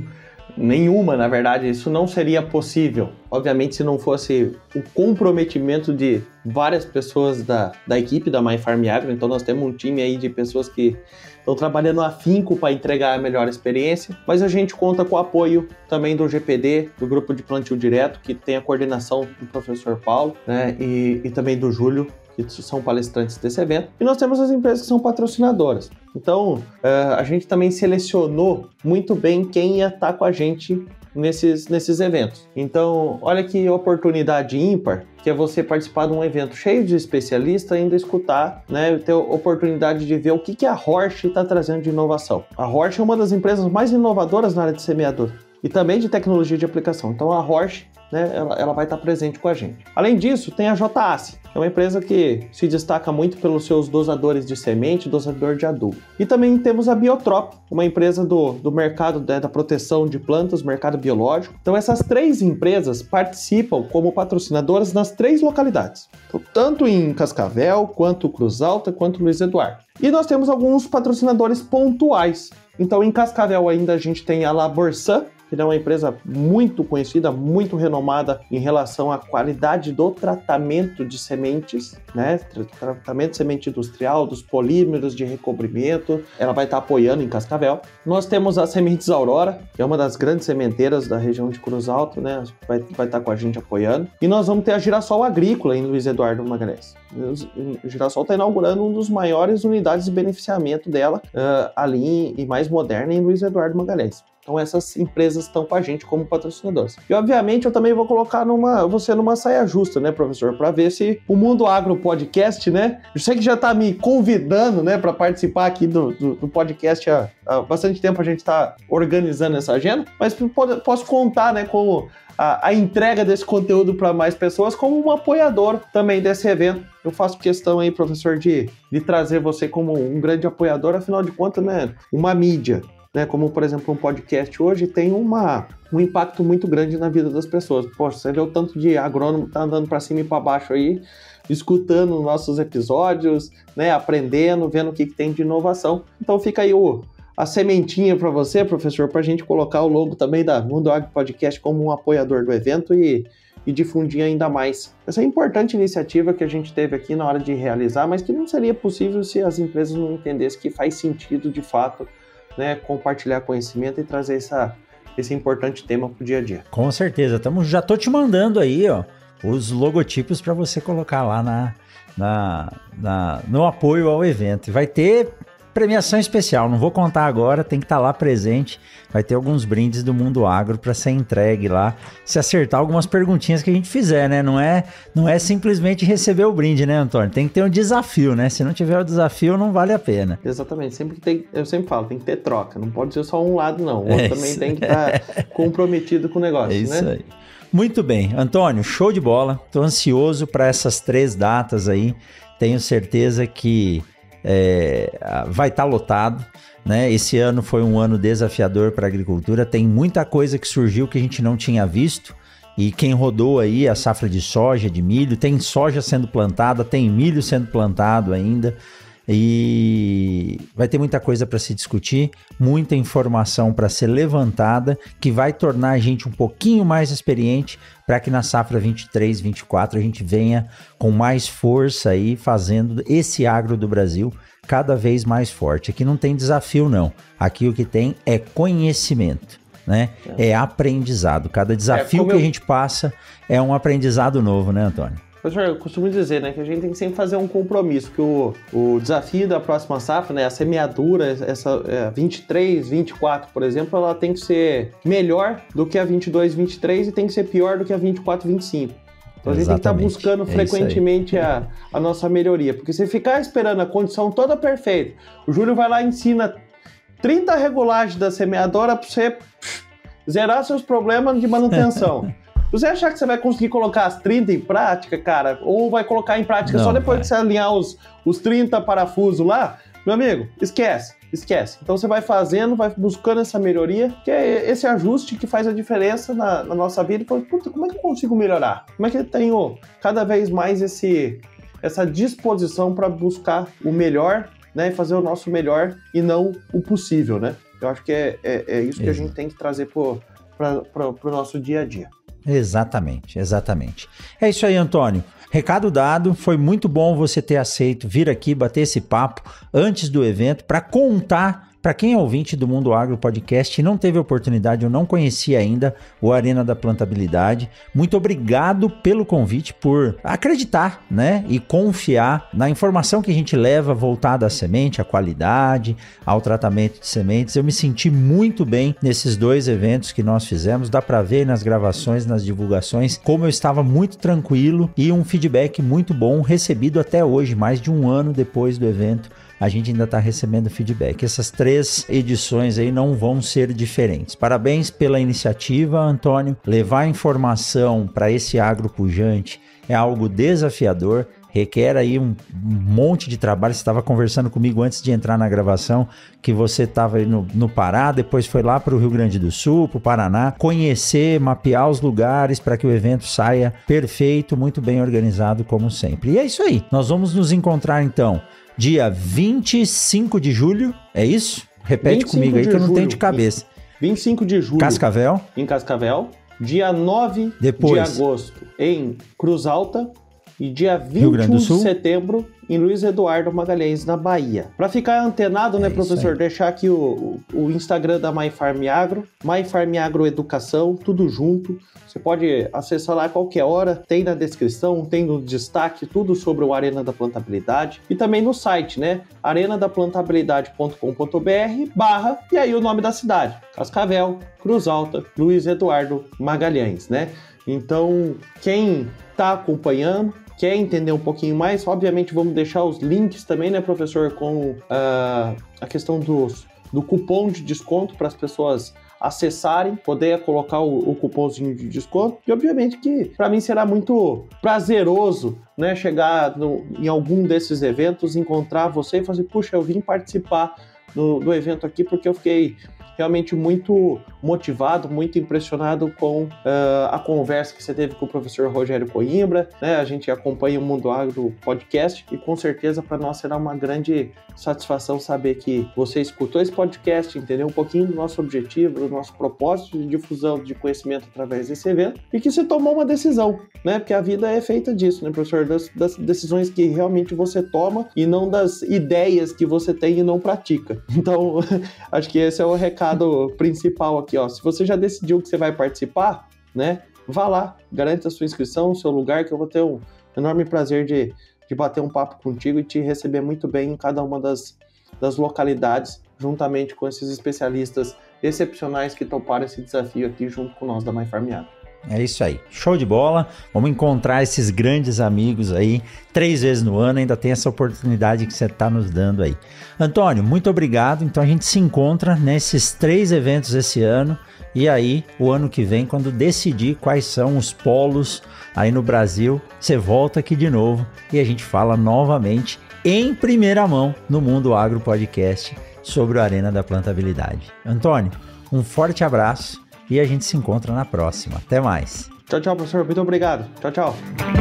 nenhuma, na verdade, isso não seria possível. Obviamente, se não fosse o comprometimento de várias pessoas da equipe da My Farm Agro. Então, nós temos um time aí de pessoas que estão trabalhando afinco para entregar a melhor experiência. Mas a gente conta com o apoio também do GPD, do Grupo de Plantio Direto, que tem a coordenação do professor Paulo, né, e também do Júlio, que são palestrantes desse evento, e nós temos as empresas que são patrocinadoras. Então, a gente também selecionou muito bem quem ia estar com a gente nesses eventos. Então, olha que oportunidade ímpar, que é você participar de um evento cheio de especialistas, ainda escutar, né, ter a oportunidade de ver o que a Horsch está trazendo de inovação. A Horsch é uma das empresas mais inovadoras na área de semeadura e também de tecnologia de aplicação. Então, a Horsch, né, ela vai estar presente com a gente. Além disso, tem a JACE, que é uma empresa que se destaca muito pelos seus dosadores de semente, dosador de adubo. E também temos a Biotrop, uma empresa do mercado, né, da proteção de plantas, mercado biológico. Então essas três empresas participam como patrocinadoras nas 3 localidades. Então, tanto em Cascavel, quanto Cruz Alta, quanto Luiz Eduardo. E nós temos alguns patrocinadores pontuais. Então em Cascavel ainda a gente tem a Laborsan, que é uma empresa muito conhecida, muito renomada em relação à qualidade do tratamento de sementes, né? Tratamento de semente industrial, dos polímeros de recobrimento. Ela vai estar apoiando em Cascavel. Nós temos a Sementes Aurora, que é uma das grandes sementeiras da região de Cruz Alta, né? Vai estar com a gente apoiando. E nós vamos ter a Girassol Agrícola em Luiz Eduardo Magalhães. O Girassol está inaugurando uma das maiores unidades de beneficiamento dela ali e mais moderna em Luiz Eduardo Magalhães. Então essas empresas estão com a gente como patrocinadoras. E obviamente eu também vou colocar você numa saia justa, né, professor? Para ver se o Mundo Agro Podcast, né? Eu sei que já está me convidando, né, para participar aqui do podcast há bastante tempo. A gente está organizando essa agenda, mas posso contar, né, com a entrega desse conteúdo para mais pessoas como um apoiador também desse evento. Eu faço questão aí, professor, de trazer você como um grande apoiador, afinal de contas, né, uma mídia, né, como, por exemplo, um podcast hoje tem um impacto muito grande na vida das pessoas. Poxa, você vê o tanto de agrônomo que tá andando para cima e para baixo aí, escutando nossos episódios, né, aprendendo, vendo o que tem de inovação. Então fica aí a sementinha para você, professor, para a gente colocar o logo também da Mundo Agro Podcast como um apoiador do evento e difundir ainda mais essa importante iniciativa que a gente teve aqui na hora de realizar, mas que não seria possível se as empresas não entendessem que faz sentido, de fato, né, compartilhar conhecimento e trazer esse importante tema para o dia a dia. Com certeza, já tô te mandando aí, ó, os logotipos para você colocar lá no apoio ao evento. Vai ter premiação especial, não vou contar agora, tem que estar lá presente. Vai ter alguns brindes do Mundo Agro para ser entregue lá, se acertar algumas perguntinhas que a gente fizer, né? Não é simplesmente receber o brinde, né, Antônio? Tem que ter um desafio, né? Se não tiver o desafio, não vale a pena. Exatamente, eu sempre falo, tem que ter troca, não pode ser só um lado não, o outro também tem que estar comprometido com o negócio, né? Isso aí. Muito bem, Antônio, show de bola, tô ansioso para essas 3 datas aí, tenho certeza que vai estar lotado, né? Esse ano foi um ano desafiador para a agricultura, tem muita coisa que surgiu que a gente não tinha visto, e quem rodou aí a safra de soja, de milho, tem soja sendo plantada, tem milho sendo plantado ainda, e vai ter muita coisa para se discutir, muita informação para ser levantada, que vai tornar a gente um pouquinho mais experiente para que na safra 23, 24 a gente venha com mais força aí fazendo esse agro do Brasil cada vez mais forte. Aqui não tem desafio não, aqui o que tem é conhecimento, né? É aprendizado, cada desafio que a gente passa é um aprendizado novo, né, Antônio? Professor, eu costumo dizer, né, que a gente tem que sempre fazer um compromisso, que o desafio da próxima safra, né, a semeadura, essa 23, 24, por exemplo, ela tem que ser melhor do que a 22, 23 e tem que ser pior do que a 24, 25. Então a gente tem que estar buscando frequentemente a nossa melhoria, porque se ficar esperando a condição toda perfeita, o Júlio vai lá e ensina 30 regulagens da semeadora para você zerar seus problemas de manutenção. Você achar que você vai conseguir colocar as 30 em prática, cara, ou vai colocar em prática só depois que você alinhar os 30 parafusos lá, meu amigo, esquece. Então você vai fazendo, vai buscando essa melhoria, que é esse ajuste que faz a diferença na nossa vida. E fala, puta, como é que eu consigo melhorar? Como é que eu tenho cada vez mais essa disposição para buscar o melhor, né, e fazer o nosso melhor e não o possível, né? Eu acho que é isso que a gente tem que trazer para o nosso dia a dia. Exatamente. É isso aí, Antônio. Recado dado, foi muito bom você ter aceito vir aqui bater esse papo antes do evento para contar para quem é ouvinte do Mundo Agro Podcast e não teve oportunidade, eu não conhecia ainda o Arena da Plantabilidade. Muito obrigado pelo convite, por acreditar, né, e confiar na informação que a gente leva voltada à semente, à qualidade, ao tratamento de sementes. Eu me senti muito bem nesses 2 eventos que nós fizemos. Dá para ver nas gravações, nas divulgações, como eu estava muito tranquilo e um feedback muito bom recebido até hoje, mais de 1 ano depois do evento. A gente ainda está recebendo feedback. Essas 3 edições aí não vão ser diferentes. Parabéns pela iniciativa, Antônio. Levar informação para esse agro pujante é algo desafiador, requer aí um monte de trabalho. Você estava conversando comigo antes de entrar na gravação, que você estava aí no Pará, depois foi lá para o Rio Grande do Sul, para o Paraná, conhecer, mapear os lugares para que o evento saia perfeito, muito bem organizado como sempre. E é isso aí. Nós vamos nos encontrar então dia 25 de julho, é isso? Repete comigo aí que eu não tenho de cabeça. 25 de julho. Cascavel. Em Cascavel. Dia 9 de agosto em Cruz Alta. E dia 21 de setembro em Luiz Eduardo Magalhães, na Bahia. Para ficar antenado, né, professor, deixar aqui o Instagram da MyFarm Agro, MyFarm Agro Educação, tudo junto. Você pode acessar lá a qualquer hora, tem na descrição, tem no destaque, tudo sobre o Arena da Plantabilidade. E também no site, né, arenadaplantabilidade.com.br/ e aí o nome da cidade, Cascavel, Cruz Alta, Luiz Eduardo Magalhães, né? Então, quem está acompanhando, quer entender um pouquinho mais, obviamente vamos deixar os links também, né, professor, com a questão do cupom de desconto para as pessoas acessarem, poder colocar o cupomzinho de desconto. E obviamente que para mim será muito prazeroso, né, chegar em algum desses eventos, encontrar você e fazer, puxa, eu vim participar do evento aqui porque eu fiquei realmente muito motivado, muito impressionado com a conversa que você teve com o professor Rogério Coimbra, né? A gente acompanha o Mundo Agro Podcast e com certeza para nós será uma grande satisfação saber que você escutou esse podcast, entendeu um pouquinho do nosso objetivo, do nosso propósito de difusão de conhecimento através desse evento e que você tomou uma decisão, né? Porque a vida é feita disso, né, professor? Das decisões que realmente você toma e não das ideias que você tem e não pratica. Então, acho que esse é o recado principal aqui, ó. Se você já decidiu que você vai participar, né, vá lá, garante a sua inscrição, o seu lugar, que eu vou ter um enorme prazer de bater um papo contigo e te receber muito bem em cada uma das das localidades, juntamente com esses especialistas excepcionais que toparam esse desafio aqui junto com nós da My Farm Agro. É isso aí, show de bola, vamos encontrar esses grandes amigos aí 3 vezes no ano, ainda tem essa oportunidade que você está nos dando aí. Antônio, muito obrigado, então a gente se encontra nesses 3 eventos esse ano, e aí o ano que vem, quando decidir quais são os polos aí no Brasil, você volta aqui de novo e a gente fala novamente em primeira mão no Mundo Agro Podcast sobre o Arena da Plantabilidade. Antônio, um forte abraço. E a gente se encontra na próxima. Até mais. Tchau, tchau, professor. Muito obrigado. Tchau, tchau.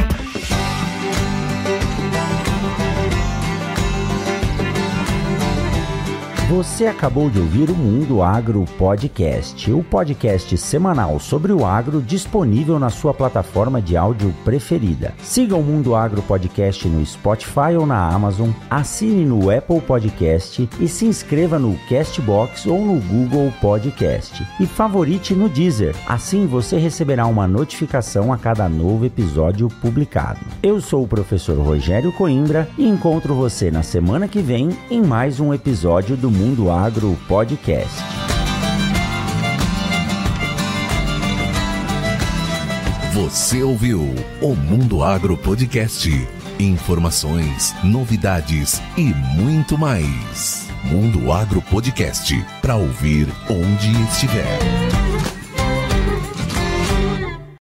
Você acabou de ouvir o Mundo Agro Podcast, o podcast semanal sobre o agro disponível na sua plataforma de áudio preferida. Siga o Mundo Agro Podcast no Spotify ou na Amazon, assine no Apple Podcast e se inscreva no Castbox ou no Google Podcast. E favorite no Deezer, assim você receberá uma notificação a cada novo episódio publicado. Eu sou o professor Rogério Coimbra e encontro você na semana que vem em mais um episódio do Mundo Agro Podcast. Você ouviu o Mundo Agro Podcast. Informações, novidades e muito mais. Mundo Agro Podcast, para ouvir onde estiver.